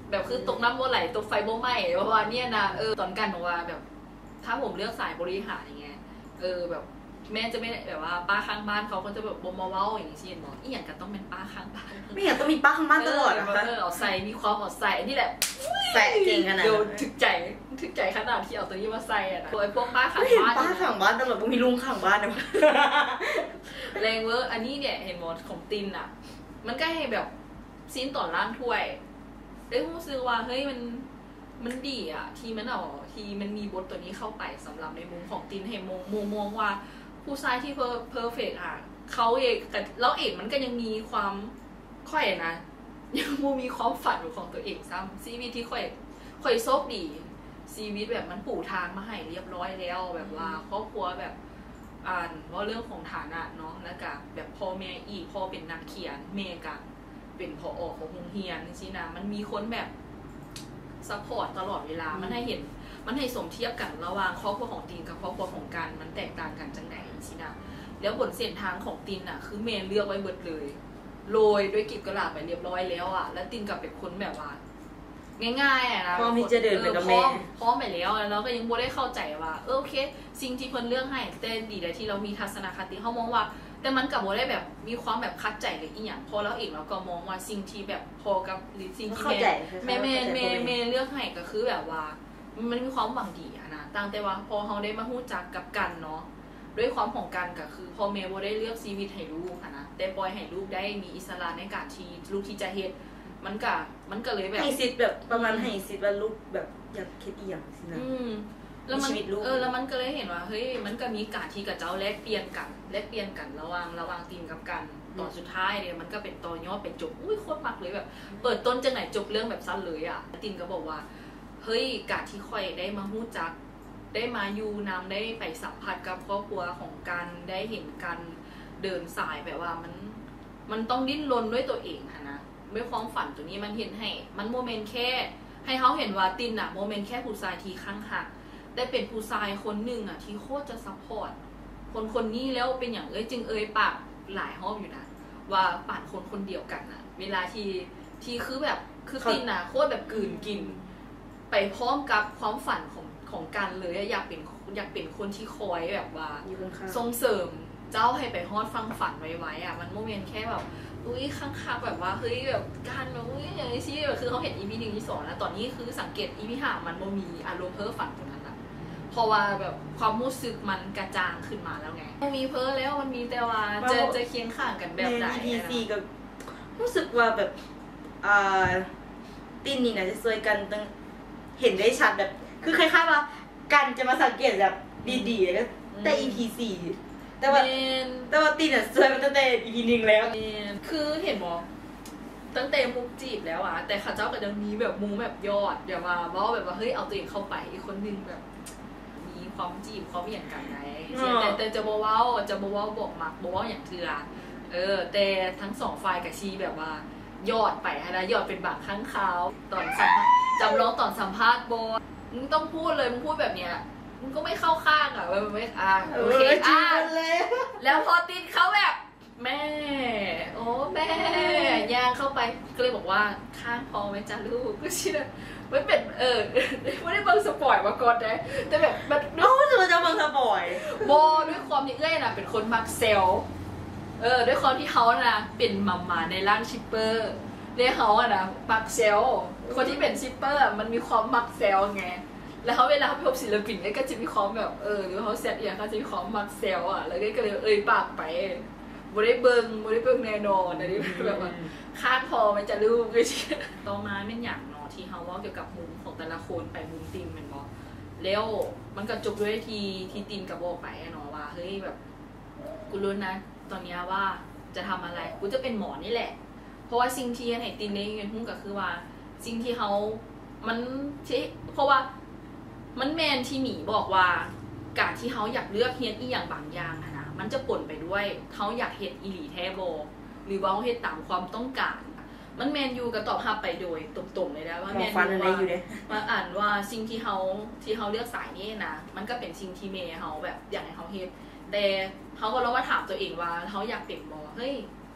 แบบคือตกน้ำบ่ไหลตกไฟบ่ไหม้เพราะว่าเนี่ยนะเออตอนกันว่าแบบถ้าผมเลือกสายบริหารอย่างเงี้ยเออแบบแม่จะไม่แบบว่าป้าข้างบ้านเขาก็จะแบบบ่มาเว้าอย่างนี้สิบอกอีหยังก็ต้องเป็นป้าข้างบ้านไม่อยากต้องมีป้าข้างบ้านตลอดนะคะเออเอาใส่มีความเอาใส่นี่แหละใส่เก่งขนาดนั้นถึกใจถึกใจขนาดที่เอาตัวนี้มาใส่อ่ะนะโดยพวกป้าข้างบ้านป้าข้างบ้านตลอดต้องมีลุงข้างบ้านนะแรงเวอร์อันนี้เนี่ยเห็นหมดของตินอ่ะมันก็ให้แบบซีนต่อล่างถ้วยได้รู้สึกว่าเฮ้ยมันมันดีอ่ะที่มันเอาที่มันมีบทตัวนี้เข้าไปสำหรับในมุมของตินให้มองมองมองว่าผู้ชายที่เพอร์เฟกต์อ่ะเขาเองแต่แล้วเอกมันก็ยังมีความค่อยนะยังมีความฝันของตัวเองซ้ำชีวิตที่ค่อยค่อยโชคดีชีวิตแบบมันปูทางมาให้เรียบร้อยแล้วแบบว่าครอบครัวแบบอ่านว่าเรื่องของฐานะเนาะแล้วก็แบบพ่อแม่อีพ่อเป็นนักเขียนแม่ก็เป็นผอ.ของโรงเรียนนี่สินะมันมีคนแบบซัพพอร์ตตลอดเวลามันให้เห็นมันให้สมเทียบกันระหว่างครอบครัวของตินกับครอบครัวของกันมันแตกต่างกันจังไหนสินะแล้วบนเส้นทางของตินอ่ะคือเมย์เลือกไว้เบิดเลยโรยด้วยกิบกระดาษไปเรียบร้อยแล้วอ่ะแล้วตินกับเป็นคนแบบว่าง่ายๆอ่ะนะพร้อมที่จะเดินไปกับแม่พร้อมไปแล้วแล้วก็ยังบ่ได้เข้าใจว่าเออโอเคสิ่งที่เพิ่นเลือกให้แต่ดีได้ที่เรามีทัศนคติเฮามองว่าแต่มันกับบ่ได้แบบมีความแบบคัดใจหรืออีหยังพอเราเองเราก็มองว่าสิ่งที่แบบพอกับหรือสิ่งที่แม่แม่แม่แม่เลือกให้ก็คือแบบว่ามันมีความหวังดีอะนะตั้งแต่ว่าพอเฮาได้มาฮู้จักกับกันเนาะด้วยความของกันก็คือพ่อแม่บ่ได้เลือกชีวิตให้ลูกนะแต่ปล่อยให้ลูกได้มีอิสระในการที่ลูกที่จะเฮ็ดมันก็มันก็เลยแบบให้สิทธิ์แบบประมาณให้สิทธิ์ว่าลูกแบบอยากคิดอีหยังสินะอืมแล้วมันเออแล้วมันก็เลยเห็นว่าเฮ้ยมันก็มีการที่กับเจ้าแลกเปลี่ยนกันแลกเปลี่ยนกันระหว่างระหว่างตินกับกันตอนสุดท้ายเนี่ยมันก็เป็นตอนย่อเป็นจบอุ้ยโคตรมักเลยแบบเปิดต้นจังไหนจบเรื่องแบบสั้นเลยอ่ะตินก็บอกว่าเฮ้ยการที่ค่อยได้มาฮู้จักได้มาอยู่นำได้ไปสัมผัสกับครอบครัวของกันได้เห็นกันเดินสายแบบว่ามันมันต้องดิ้นรนด้วยตัวเองค่ะนะด้วยความฝันตัวนี้มันเห็นให้มันโมเมนต์แค่ให้เขาเห็นว่าตินอะโมเมนต์แค่ผู้ชายที่ข้างหักได้เป็นผู้ชายคนหนึ่งอะที่โคตรจะซัพพอร์ตคนคนนี้แล้วเป็นอย่างเอ้ยจึงเอ้ยปากหลายรอบอยู่นะว่าป่านคนคนเดียวกันอะเวลาที่ที่คือแบบคือตินอะโคตรแบบกลืนกินไปพร้อมกับความฝันของของกันเลยอยากเป็นอยากเป็นคนที่คอยแบบว่าส่งเสริมเจ้าให้ไปฮอดฟังฝันไว้ๆอะมันโมเมนต์แค่แบบอุ้ยข้างๆแบบว่าเฮ้ยแบบการแบบอุ้ยอย่างนี้สิแบบคือเขาเห็น อี พี หนึ่ง อี พี สองแล้วตอนนี้คือสังเกต อี พี ห้ามันบ่มีอารมณ์เพ้อฝันตรงนั้นอะเพราะว่าแบบความรู้สึกมันกระจ่างขึ้นมาแล้วไงไม่มีเพ้อแล้วมันมีแต่ว่าจะจะเคียงข้างกันแบบไหนอี พี สี่ก็รู้สึกว่าแบบอ่าตินนี่นะจะช่วยกันตั้งเห็นได้ชัดแบบคือคล้ายๆว่ากันจะมาสังเกตแบบดีๆแล้วแต่ อี พี สี่แต่ว่าแต่ว่าตินอ่ะสวยมาตั้งแต่ อี พี หนึ่งแล้วคือเห็นบ่ตั้งแต่มุกจีบแล้วอ่ะแต่ข้าเจ้าก็ยังมีแบบมุงแบบยอดอย่ามาเว้าแบบว่าเฮ้ยเอาตัวเองเข้าไปอีกคนนึงแบบมีความจีบความอย่างกันไงแต่แต่จะบ่เว้าจะบ่เว้าบอกมักบ่เว้าอย่างเทื่อเออแต่ทั้งสองฝ่ายก็ชี้แบบว่ายอดไปนะยอดเป็นบางครั้งคราวตอนสัมภาษณ์จำลองตอนสัมภาษณ์บ่มึงต้องพูดเลยมึงพูดแบบเนี้ยมึงก็ไม่เข้าข้างอ่ะมันไม่อ่ะโอเคอ่ะแล้วพอติดเขาแบบแม่โอ้แม่ย่างเข้าไปก็เลยบอกว่าข้างพอไหมจ้าลูกก็เชื่อไม่เป็นเออไม่ได้เบิ่งสปอยมาก่อนนะแต่แบบมันโอ้จะจะเบิ่งสปอยโบด้วยความที่เอ้ยน่ะเป็นคนมักเซลเออด้วยความที่เขาน่ะเป็นมัมมาในร่างชิปเปอร์เรียกเขาอะนะมักเซลคนที่เป็นชิปเปอร์มันมีความมักเซลไงแล้วเขาเวลาเขาไปพบศิลปินเนี่ยก็จะมีความแบบเออหรือเขาเซตอย่างเขาจะมีความมักเซลอ่ะแล้วก็เลยเอ่ยปากไปบ่ได้เบิ่งบ่ได้เบิ่งแน่นอนอันนี้แบบว่าข้างพอมันจะลูกก็ใช่ต่อมาเป็นอย่างเนาะที่เขาว่าเกี่ยวกับมุมของแต่ละคนไปมุมตินมันบ่แล้วมันก็จบด้วยทีที่ตินกับบอกไปเนาะว่าเฮ้ยแบบกูรู้นะตอนนี้ว่าจะทำอะไรกูจะเป็นหมอนี่แหละเพราะว่าสิ่งที่ให้ตินได้เงินหุ้นก็คือว่าสิ่งที่เขามันที่เพราะว่ามันแมนที่หมีบอกว่าการที่เขาอยากเลือกเฮ็ดอีอย่างบางอย่างนะนะมันจะปนไปด้วยเขาอยากเฮ็ดอีหลีแท้บอหรือว่าเขาเฮ็ดตามความต้องการมันแมนยูก็ตอบรับไปโดยตรงๆเลยนะว่าแมนยูว่ามาอ่านว่าสิ่งที่เขาที่เขาเลือกสายนี้นะมันก็เป็นสิ่งที่เมย์เขาแบบอยากให้เขาเฮ็ดแต่เขาก็ลองมาถามตัวเองว่าเขาอยากเป็นบอเฮ้ย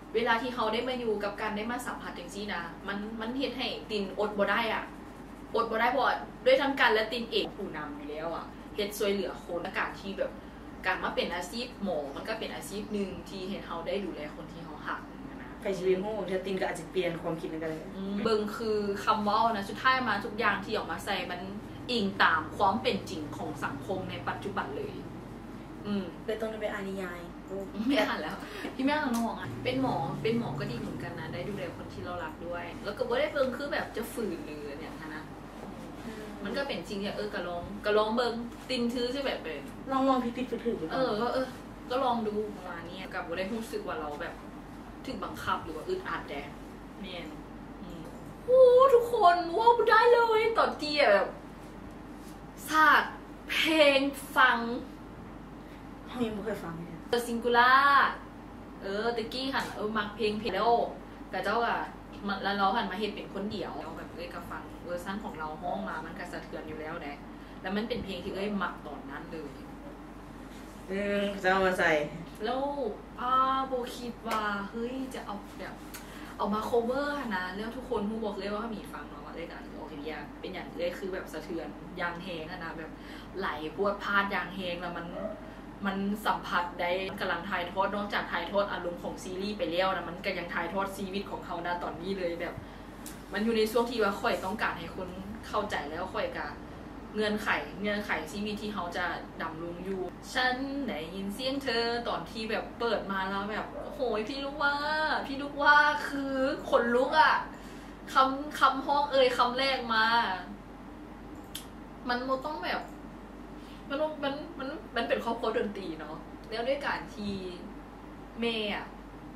เวลาที่เขาได้มาอยู่กับการได้มาสัมผัสจังซี่นะมันมันเฮ็ดให้ตินอดบ่ได้อ่ะอดบ่ได้เพราะด้วยทั้งกันและตินเองผู้นำอยู่แล้วอ่ะเฮ็ดช่วยเหลือคนและการที่แบบการมาเป็นอาชีพหมอมันก็เป็นอาชีพนึงที่เฮ็ดเฮาได้ดูแลคนที่เฮารักใครสิเป็นฮู้เธอตินก็อาจจะเปลี่ยนความคิดนั่นก็ได้เบิ่งคือคำเว้านะสุดท้ายมาทุกอย่างที่ออกมาใส่มันอิงตามความเป็นจริงของสังคมในปัจจุบันเลยอืมเลยต้องไปอ่านนิยายไม่อ่านแล้วพี่แม่น้องอ่ะเป็นหมอเป็นหมอก็ดีเหมือนกันนะได้ดูแลคนที่เรารักด้วยแล้วก็บ่ได้เบิ่งคือแบบจะฝืนหรือเนี่ยนะมันก็เป็นจริงที่เออกะลองกะลองเบิ่งตินถือใช่แบบลองลองผิดๆถือๆเออก็เออก็ลองดูประมาณนี้กับบ่ได้รู้สึกว่าเราแบบถึงบังคับหรือว่าอึดอัดแดะแม่นโอ้ทุกคนว้าวได้เลยตอนที่แบบซากเพลงฟังเฮายังบ่เคยฟังเลยเออซิงคูล่าเออตะกี้หันเออมักเพลงเพลงแล้วกะเจ้าอ่ะแล้วเราหันมาเฮ็ดเป็นคนเดียวแล้วแบบเอ้ยก็ฟังเวอร์ชั่นของเราห้องมามันก็สะเทือนอยู่แล้วแหละแล้วมันเป็นเพลงที่เอ้ยมักตอนนั้นเลยอืมจะเอามาใส่แล้วอ่าโบคิดว่าเฮ้ยจะเอาแบบเอามาโคเวอร์นะแล้วทุกคนฮู้บอกเลยว่ามีฟังเนาะว่าเลยกันโอเคยาเป็นอย่างเลยคือแบบสะเทือนยางแฮงนะแบบไหลพวดพาดยางแฮงแล้วมันมันสัมผัสได้กำลังถ่ายทอดนอกจากถ่ายทอดอารมณ์ของซีรีส์ไปแล้วนะมันก็ยังถ่ายทอดชีวิตของเขาณตอนนี้เลยแบบมันอยู่ในช่วงที่ว่าค่อยต้องการให้คนเข้าใจแล้วค่อยกะเงื่อนไขเงื่อนไขชีวิตที่เขาจะดำรงอยู่ฉันได้ยินเสียงเธอตอนที่แบบเปิดมาแล้วแบบโหยพี่ลูกว่าพี่ลูกว่าคือขนลุกอ่ะคำคำห้องเอ่ยคำแรกมามันมันต้องแบบมันมันมันมันเป็นครอบครัวดนตรีเนาะแล้วด้วยการที่เมย์อ่ะ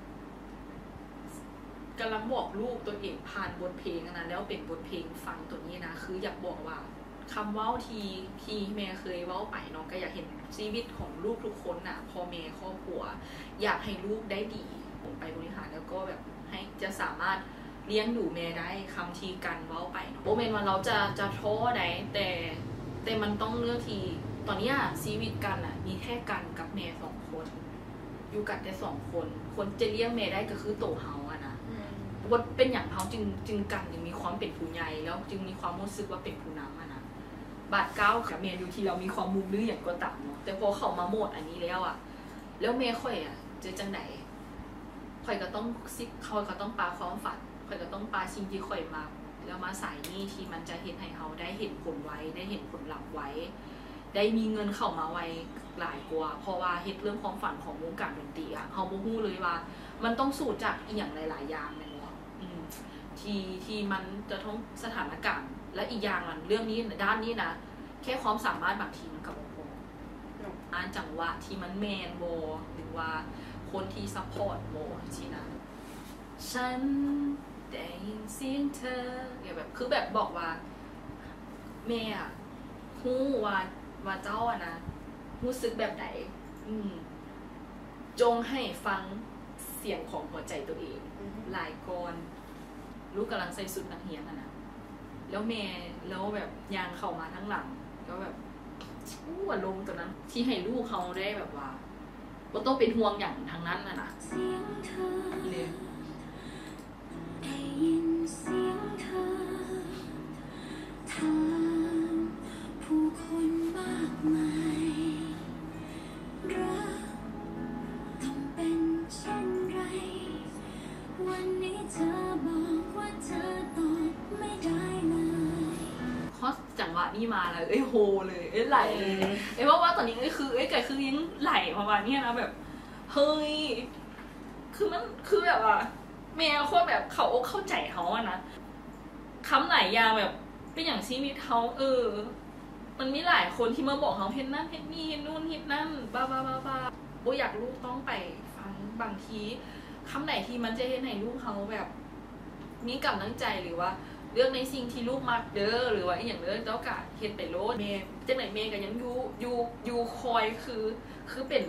กำลังบอกลูกตัวเองผ่านบทเพลงนะแล้วเป็นบทเพลงฟังตัวนี้นะคืออยากบอกว่าคำเว้าทีที่แม่เคยเว้าไปเนาะก็อยากเห็นชีวิตของลูกทุกคนน่ะพ่อแม่ครอบครัวอยากให้ลูกได้ดีไปบริหารแล้วก็แบบให้จะสามารถเลี้ยงดูแม่ได้คำทีกันเว้าไปเนาะโบเมนว่าเราจะจะท้อได้แต่แต่มันต้องเลือกทีตอนนี้ชีวิตกันอ่ะมีแค่กันกับแม่สองคนอยู่กันแต่สองคนคนจะเลี้ยงแม่ได้ก็คือโตเฮาอะนะว่าเป็นอย่างเฮาจึงจึงกันจึงมีความเป็นผู้ใหญ่แล้วจึงมีความรู้สึกว่าเป็นผู้นำอะนะบาดเก้ากับแม่อยู่ที่เรามีความมุมลื้ออย่างก็ต่ำเนาะแต่พอเข้ามาโหมดอันนี้แล้วอะแล้วแม่ค่อยอะเจอจังไหนค่อยก็ต้องซิกค่อยก็ต้องปาความฝันค่อยก็ต้องปาสิ่งที่ค่อยมาแล้วมาสายนี้ที่มันจะเห็นให้เฮาได้เห็นผลไว้ได้เห็นผลลัพธ์ไว้ได้มีเงินเข้ามาไวหลายกว่าเพราะว่าเฮ็ดเรื่องความฝันของวงการดนตรีอ่ะเฮาบ่ฮู้เลยว่ามันต้องสู้จากอีหยังหลายๆอย่างแม่นบ่อืมที่ที่มันจะต้องสถานการณ์และอีกอย่างมันเรื่องนี้ด้านนี้นะแค่ความสามารถบางทีมันก็บ่พออ่านจังหวะที่มันแม่นบ่หรือว่าคนที่ซัพพอร์ตบ่สินะฉันได้ยินเสียงเธอแบบคือแบบบอกว่าแม่อ่ะฮู้ว่าว่าเจ้าอะนะรู้สึกแบบไหนอืมจงให้ฟังเสียงของหัวใจตัวเองหลายกรลูกกำลังใส่สุดนักเรียนอะนะแล้วแม่แล้วแบบยางเข้ามาทั้งหลังก็แบบอู้อารมณ์ตอนนั้นที่ให้ลูกเขาได้แบบว่าบ่ต้องเป็นห่วงอย่างทางนั้นน่ะนะเลยได้ยินเสียงเธอทางผู้คนมากมายรักต้องเป็นเช่นไรวันนี้เธอบอกว่าเธอตอบไม่ได้เลยคอสจังหวะนี้มาเลยเอ้ยโฮเลยเอ้ยไหลเลยเอ้ยว่าว่าตอนนี้เอ้ยคือเอ้ยไก่คือยังไหลประมาณนี้นะแบบเฮ้ยคือมันคือแบบว่าแม่โคตรแบบเขาอกเข้าใจเขาอะนะคำไหนยาแบบเป็นอย่างชีวิตเขาเออมันมีหลายคนที่มาบอกเขาเห็นนั่นเห็นนี่เห็นนู่นเห็นนั่นบ้าบ้าบ้าบ้าโบอยากลูกต้องไปฟังบางทีคำไหนที่มันจะเห็นให้ลูกเขาแบบมีกำลังใจหรือว่าเรื่องในสิ่งที่ลูกมักเด้อหรือว่าอย่างเด้อเจ้ากะเฮ็ดไปโลดเมย์จังไหนเมย์ก็ยังอยู่อยู่อยู่คอยคือคือเป็น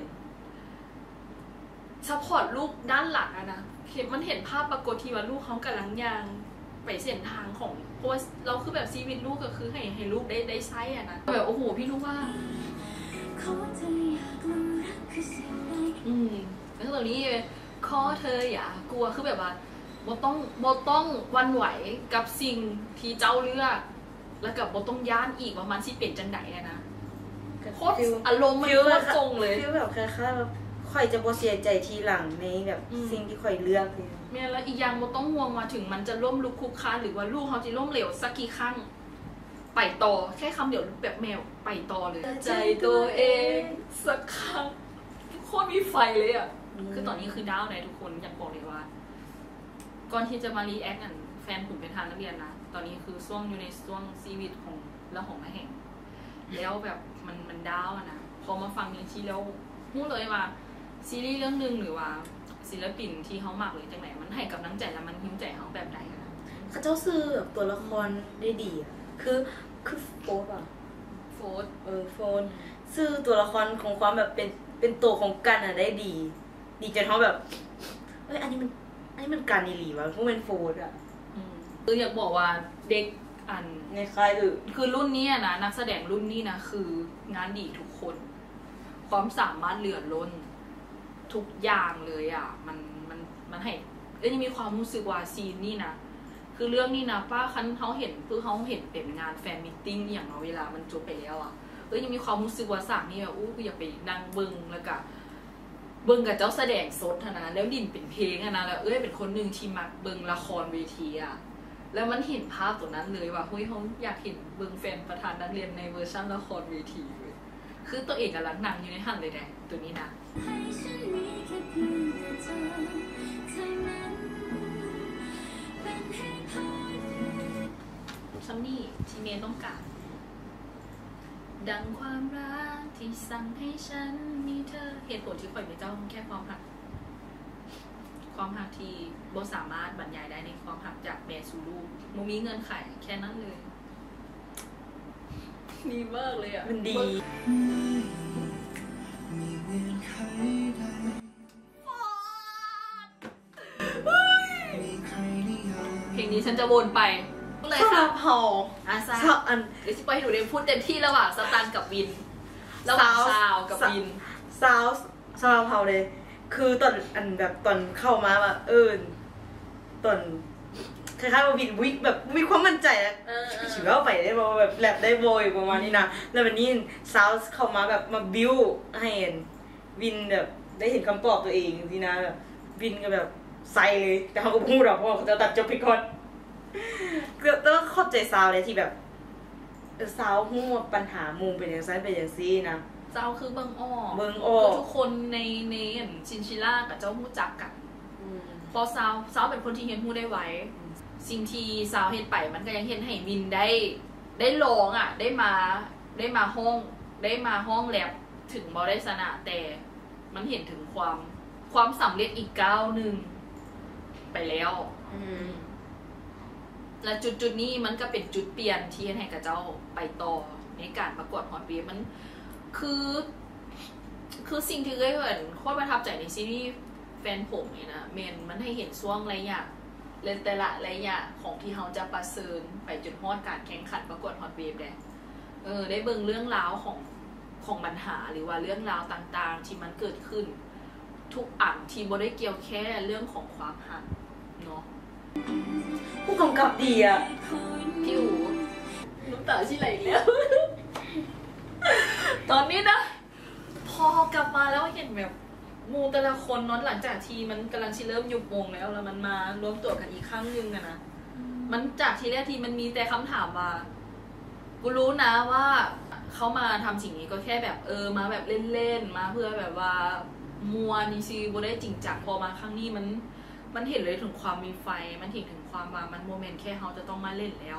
ซัพพอร์ตลูกด้านหลังอะนะมันเห็นภาพปรากฏที่ว่าลูกเขากำลังยางไปเส้นทางของเพราะว่าเราคือแบบชีวิตลูกก็คือให้ให้ลูกได้ได้ใช้อะนะแบบโอ้โหพี่ลูกว่าอืมแล้วตอนนี้ขอเธออย่ากลัวคือแบบว่าบ่ต้องบ่ต้องหวั่นไหวกับสิ่งที่เจ้าเลือกแล้วกับบ่ต้องย้านอีกว่ามันสิเป็นจังได๋นะโคตรอารมณ์มันโคตรทรงเลยฟีลแบบคล้ายๆแบบข่อยจะบ่เสียใจทีหลังในแบบสิ่งที่ข่อยเลือกนี่แม่แล้วอีกอย่างบ่ต้องห่วงว่าถึงมันจะล้มลุกคลุกคลานหรือว่าลูกเฮาสิล้มเหลวสักกี่ครั้งไปต่อแค่คำเดียวแบบแมวไปต่อเลยใจตัวเองสักครั้งโคตรมีไฟเลยอ่ะคือตอนนี้คือดาวไหนทุกคนอยากบอกเลยว่าก่อนที่จะมารีแอคกันแฟนผมเป็นทางนักเรียนนะตอนนี้คือช่วงอยู่ในช่วงชีวิตของละหองละแห่งแล้วแบบมันมันดาวอะนะพอมาฟังนี้ทีแล้วพูดเลยว่าซีรีส์เรื่องนึงหรือว่าศิลปินที่เขามากเลยจังไหนมันให้กำลังใจแล้วมันหิ้มใจเขาแบบไหนนะเขาเจ้าซื้อแบบตัวละครได้ดีอ่ะคือคือโฟร์อ่ะโฟร์เออโฟร์ซื้อตัวละครของความแบบเป็นเป็นตัวของกันอ่ะได้ดีดีจนเขาแบบเอ้ยอันนี้มันอันนี้มันการอีหลีวะพวกเป็นโฟร์อ่ะคืออยากบอกว่าเด็กอันในค่ายคือคือรุ่นนี้นะนักแสดงรุ่นนี้นะคืองานดีทุกคนความสามารถเหลือล้นทุกอย่างเลยอ่ะมันมันมันให้เอ้ยยังมีความรู้สึกว่าซีนนี่นะคือเรื่องนี้นะป้าคันเขาเห็นคือเขาเห็นเป็นงานแฟนมิทติ้งอย่างเนาะเวลามันจบไปแล้วอ่ะเอ้ยยังมีความรู้สึกว่าสามนี่แบบอู้คืออยากไปนั่งเบิ้งแล้วก็เบิ้งกับเจ้าแสดงสดนะแล้วดินเป็นเพลงนะแล้วเอ้ยเป็นคนหนึ่งที่มักเบิ้งละครเวทีอ่ะแล้วมันเห็นภาพตัวนั้นเลยว่าเฮ้ยเขาอยากเห็นเบิ้งแฟนประธานนักเรียนในเวอร์ชันละครเวทีเลยคือตัวเอกกำลังนั่งอยู่ในหันเลยแดงตัวนี้นะซัมนี่ที่เมย์ต้องการดังความรักที่สั่งให้ฉันมีเธอเหตุผลที่ข่อยไม่เจ้าแค่ความหักความหักที่บ่สามารถบรรยายได้ในความหักจากแม่สู่ลูกโมมีเงินไขแค่นั้นเลยดีมากเลยอ่ะมันดีเพลงนี้ฉันจะวนไปเลยค่ะพออาซาอันเดี๋ยวจะไปให้หนูเรียนพูดเต็มที่ระหว่างสตันกับวินระหว่างซาวกับวินซาวซาวเผาเลยคือตอนอันแบบตอนเข้ามาแบบเออตอนคล้ายๆว่าวินวิแบบมีความมั่นใจอะถือว่าไปได้มาแบบแลบได้โบยประมาณนี้นะแล้ววันนี้ซาวเข้ามาแบบมาบิวให้เห็นวินแบบได้เห็นคำตอบตัวเองสินะแบบวินก็แบบใส่เลยแต่เขาก็พูดหรอกเพราะเขาจะตัดจบไปก่อนก็ต้องเข้าใจซาวเลยที่แบบซาวหู้ปัญหามุมเป็นอย่างนั้นเป็นอย่างซี่นะซาวคือเบิ้งอ้อเบิ้งอ้อทุกคนในในชินชิล่ากับเจ้าหู้จักกันพอซาวซาวเป็นคนที่เห็นหู้ได้ไว้สิ่งที่ซาวเห็นไปมันก็ยังเห็นให้วินได้ได้ลองอ่ะได้มาได้มาห้องได้มาห้องแลบถึงบอได้ชนะแต่มันเห็นถึงความความสำเร็จอีกก้าวหนึ่งไปแล้วและจุดจุดนี้มันก็เป็นจุดเปลี่ยนที่ให้กับเจ้าไปต่อในการประกวดฮอตเวฟมันคือคือสิ่งที่เคยเห็นโคตรประทับใจในซีรีส์แฟนผมเนี่ยนะเมนมันให้เห็นช่วงระยะเลนแต่ละระยะของที่เขาจะประเสริญไปจนฮอดการแข่งขันประกวดฮอตเวฟได้เออได้เบิ่งเรื่องราวของของปัญหาหรือว่าเรื่องราวต่างๆที่มันเกิดขึ้นทุกอันที่บ่ได้เกี่ยวแค่เรื่องของความหักเนาะผู้กำกับดีอ่ะพี่อู๋น้ำตาชิไหลแล้ว ตอนนี้นะพอกลับมาแล้วเห็นแบบมูแต่ละคนนอนหลังจากที่มันกำลังชิเริ่มยุบวงแล้วแล้วมันมารวมตัวกันอีกครั้งนึงอะนะมันจากทีแรกทีมันมีแต่คำถามว่ากูรู้นะว่าเขามาทำสิ่งนี้ก็แค่แบบเออมาแบบเล่นๆมาเพื่อแบบว่ามัวนี่ซีบ่ได้จริงจังพอมาครั้งนี้มันมันเห็นเลยถึงความมีไฟมันเห็นถึงความว่ามันโมเมนต์แค่เขาจะต้องมาเล่นแล้ว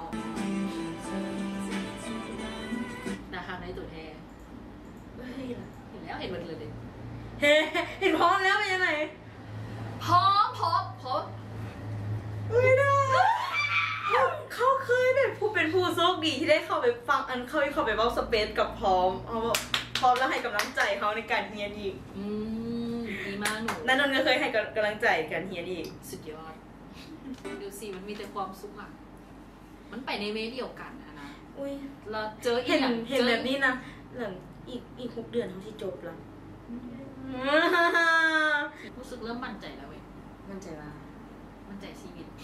นะคะในตัวแทนเฮ้ยเห็นแล้วเห็นมันเลยเฮ้เห็นพร้อมแล้วเป็นยังไงพร้อมพร้อมพร้อมไม่ได้เขาเคยแบบผู้เป็นผู้โชคดีที่ได้เข้าไปฟังอันเข้าไปเข้าไปเว้าสเปซกับพร้อมเอาพร้อมแล้วให้กำลังใจเขาในการเรียนอีกอืมดีมากหนูนั่นนนก็เคยให้กำลังใจการเรียนอีกสุดยอดดูสิมันมีแต่ความสุขอ่ะมันไปในเวเดียวกันนะนะอุ้ยเราเจออีกเห็นเห็นแบบนี้นะหลังอีกอีกหกเดือนเขาที่จบแล้วรู้สึกเริ่มมั่นใจแล้วเว้ยมั่นใจว่ามั่นใจชีวิต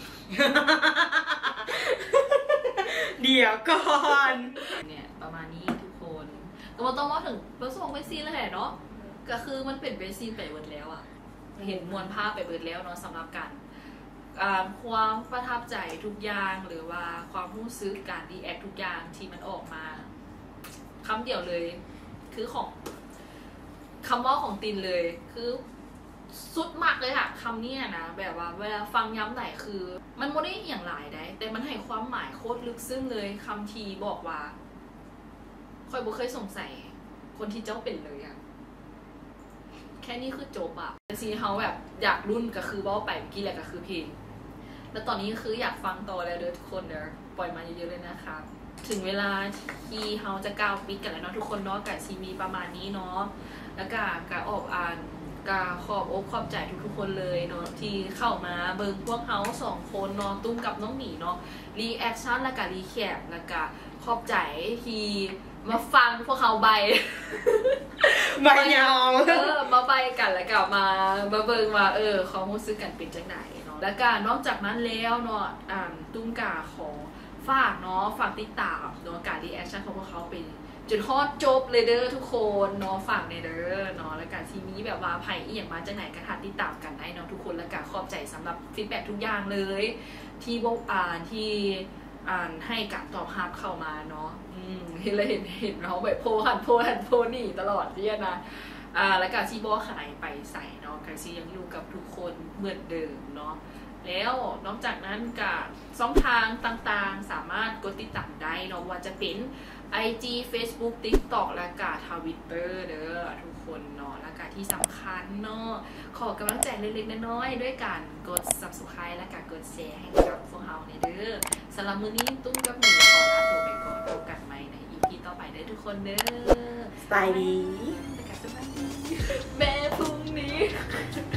เดี๋ยวก่อนเนี่ยประมาณนี้ทุกคนก็มาต้องมาถึงประสงค์เบสซีนแล้วแหละเนาะก็คือมันเป็นเบสซีนไปเบิดแล้วอะเห็นมวลภาพไปเบิดแล้วเนาะสำหรับการความประทับใจทุกอย่างหรือว่าความรู้สึกการรีแอคทุกอย่างที่มันออกมาคำเดียวเลยคือของคำว่าของตินเลยคือสุดมากเลยค่ะคำนี้นะแบบว่าเวลาฟังย้ำไหนคือมันไม่ได้อย่างหลายได้แต่มันให้ความหมายโคตรลึกซึ้งเลยคำทีบอกว่าค่อยบ่เคยสงสัยคนที่เจ้าเป็นเลยอะแค่นี้คือจบอะซีเขาแบบอยากรุ่นก็คือว่าไปเมื่อกี้แหละก็คือเพลงแล้วตอนนี้คืออยากฟังต่อแล้วเด้อทุกคนเด้อปล่อยมาเยอะๆเลยนะคะถึงเวลาที่เขาจะก้าวปิดกันแล้วเนาะทุกคนเนาะกับซีมีประมาณนี้เนาะแล้วก็การออกอ่านกาขอบอกขอบใจทุกๆคนเลยเนาะที่เข้ามาเบิ่งพวกเขาสองคนเนาะตุ้มกับน้องหมีเนาะรีแอคชั่นแล้วก็รีแคปแล้วก็ขอบใจที่มาฟังพวกเขาใบใบยาวเออมาใบกันแล้วก็มามาเบิ่งว่าเออเขารู้สึกกันเป็นจังไหนเนาะแล้วก็นอกจากนั้นแล้วเนาะอ่าตุ้มกาของฝากเนาะฝากติดตามเนาะการรีแอคชั่นของพวกเขาเป็นจนฮอดจบเลยเด้อทุกคนเนาะฝากในเด้อเนาะแล้วก็ทีนี้แบบว่าไผ่อีหยังมาจากไหนก็ทักติดตามกันได้เนาะทุกคนแล้วก็ขอบใจสำหรับฟีดแบ็กทุกอย่างเลยที่บอกอ่านที่อ่านให้การตอบรับเข้ามาเนาะอืมเห็นเลยเห็นเห็นเราแบบโพหันโพหันโพนี่ตลอดเรียนะอ่าแล้วก็ที่บอกหายไปใส่เนาะก็สิยังอยู่กับทุกคนเหมือนเดิมเนาะแล้วนอกจากนั้นก็ช่องทางต่างๆสามารถกดติดตามได้เนาะว่าจะเป็น ไอ จี Facebook TikTok และก็ Twitter เด้อทุกคนเนาะแล้วก็ที่สำคัญเนาะขอกำลังใจเล็กๆน้อยๆด้วยการกด Subscribe และก็กดแชร์ให้กับพวกเราเนี่ยเด้อสำหรับมื้อนี้ตุ้มกับหมีขอลาตัวไปก่อนพบกันใหม่ใน อี พี ต่อไปเด้อทุกคนเด้อสบายดีแม่พรุ่งนี้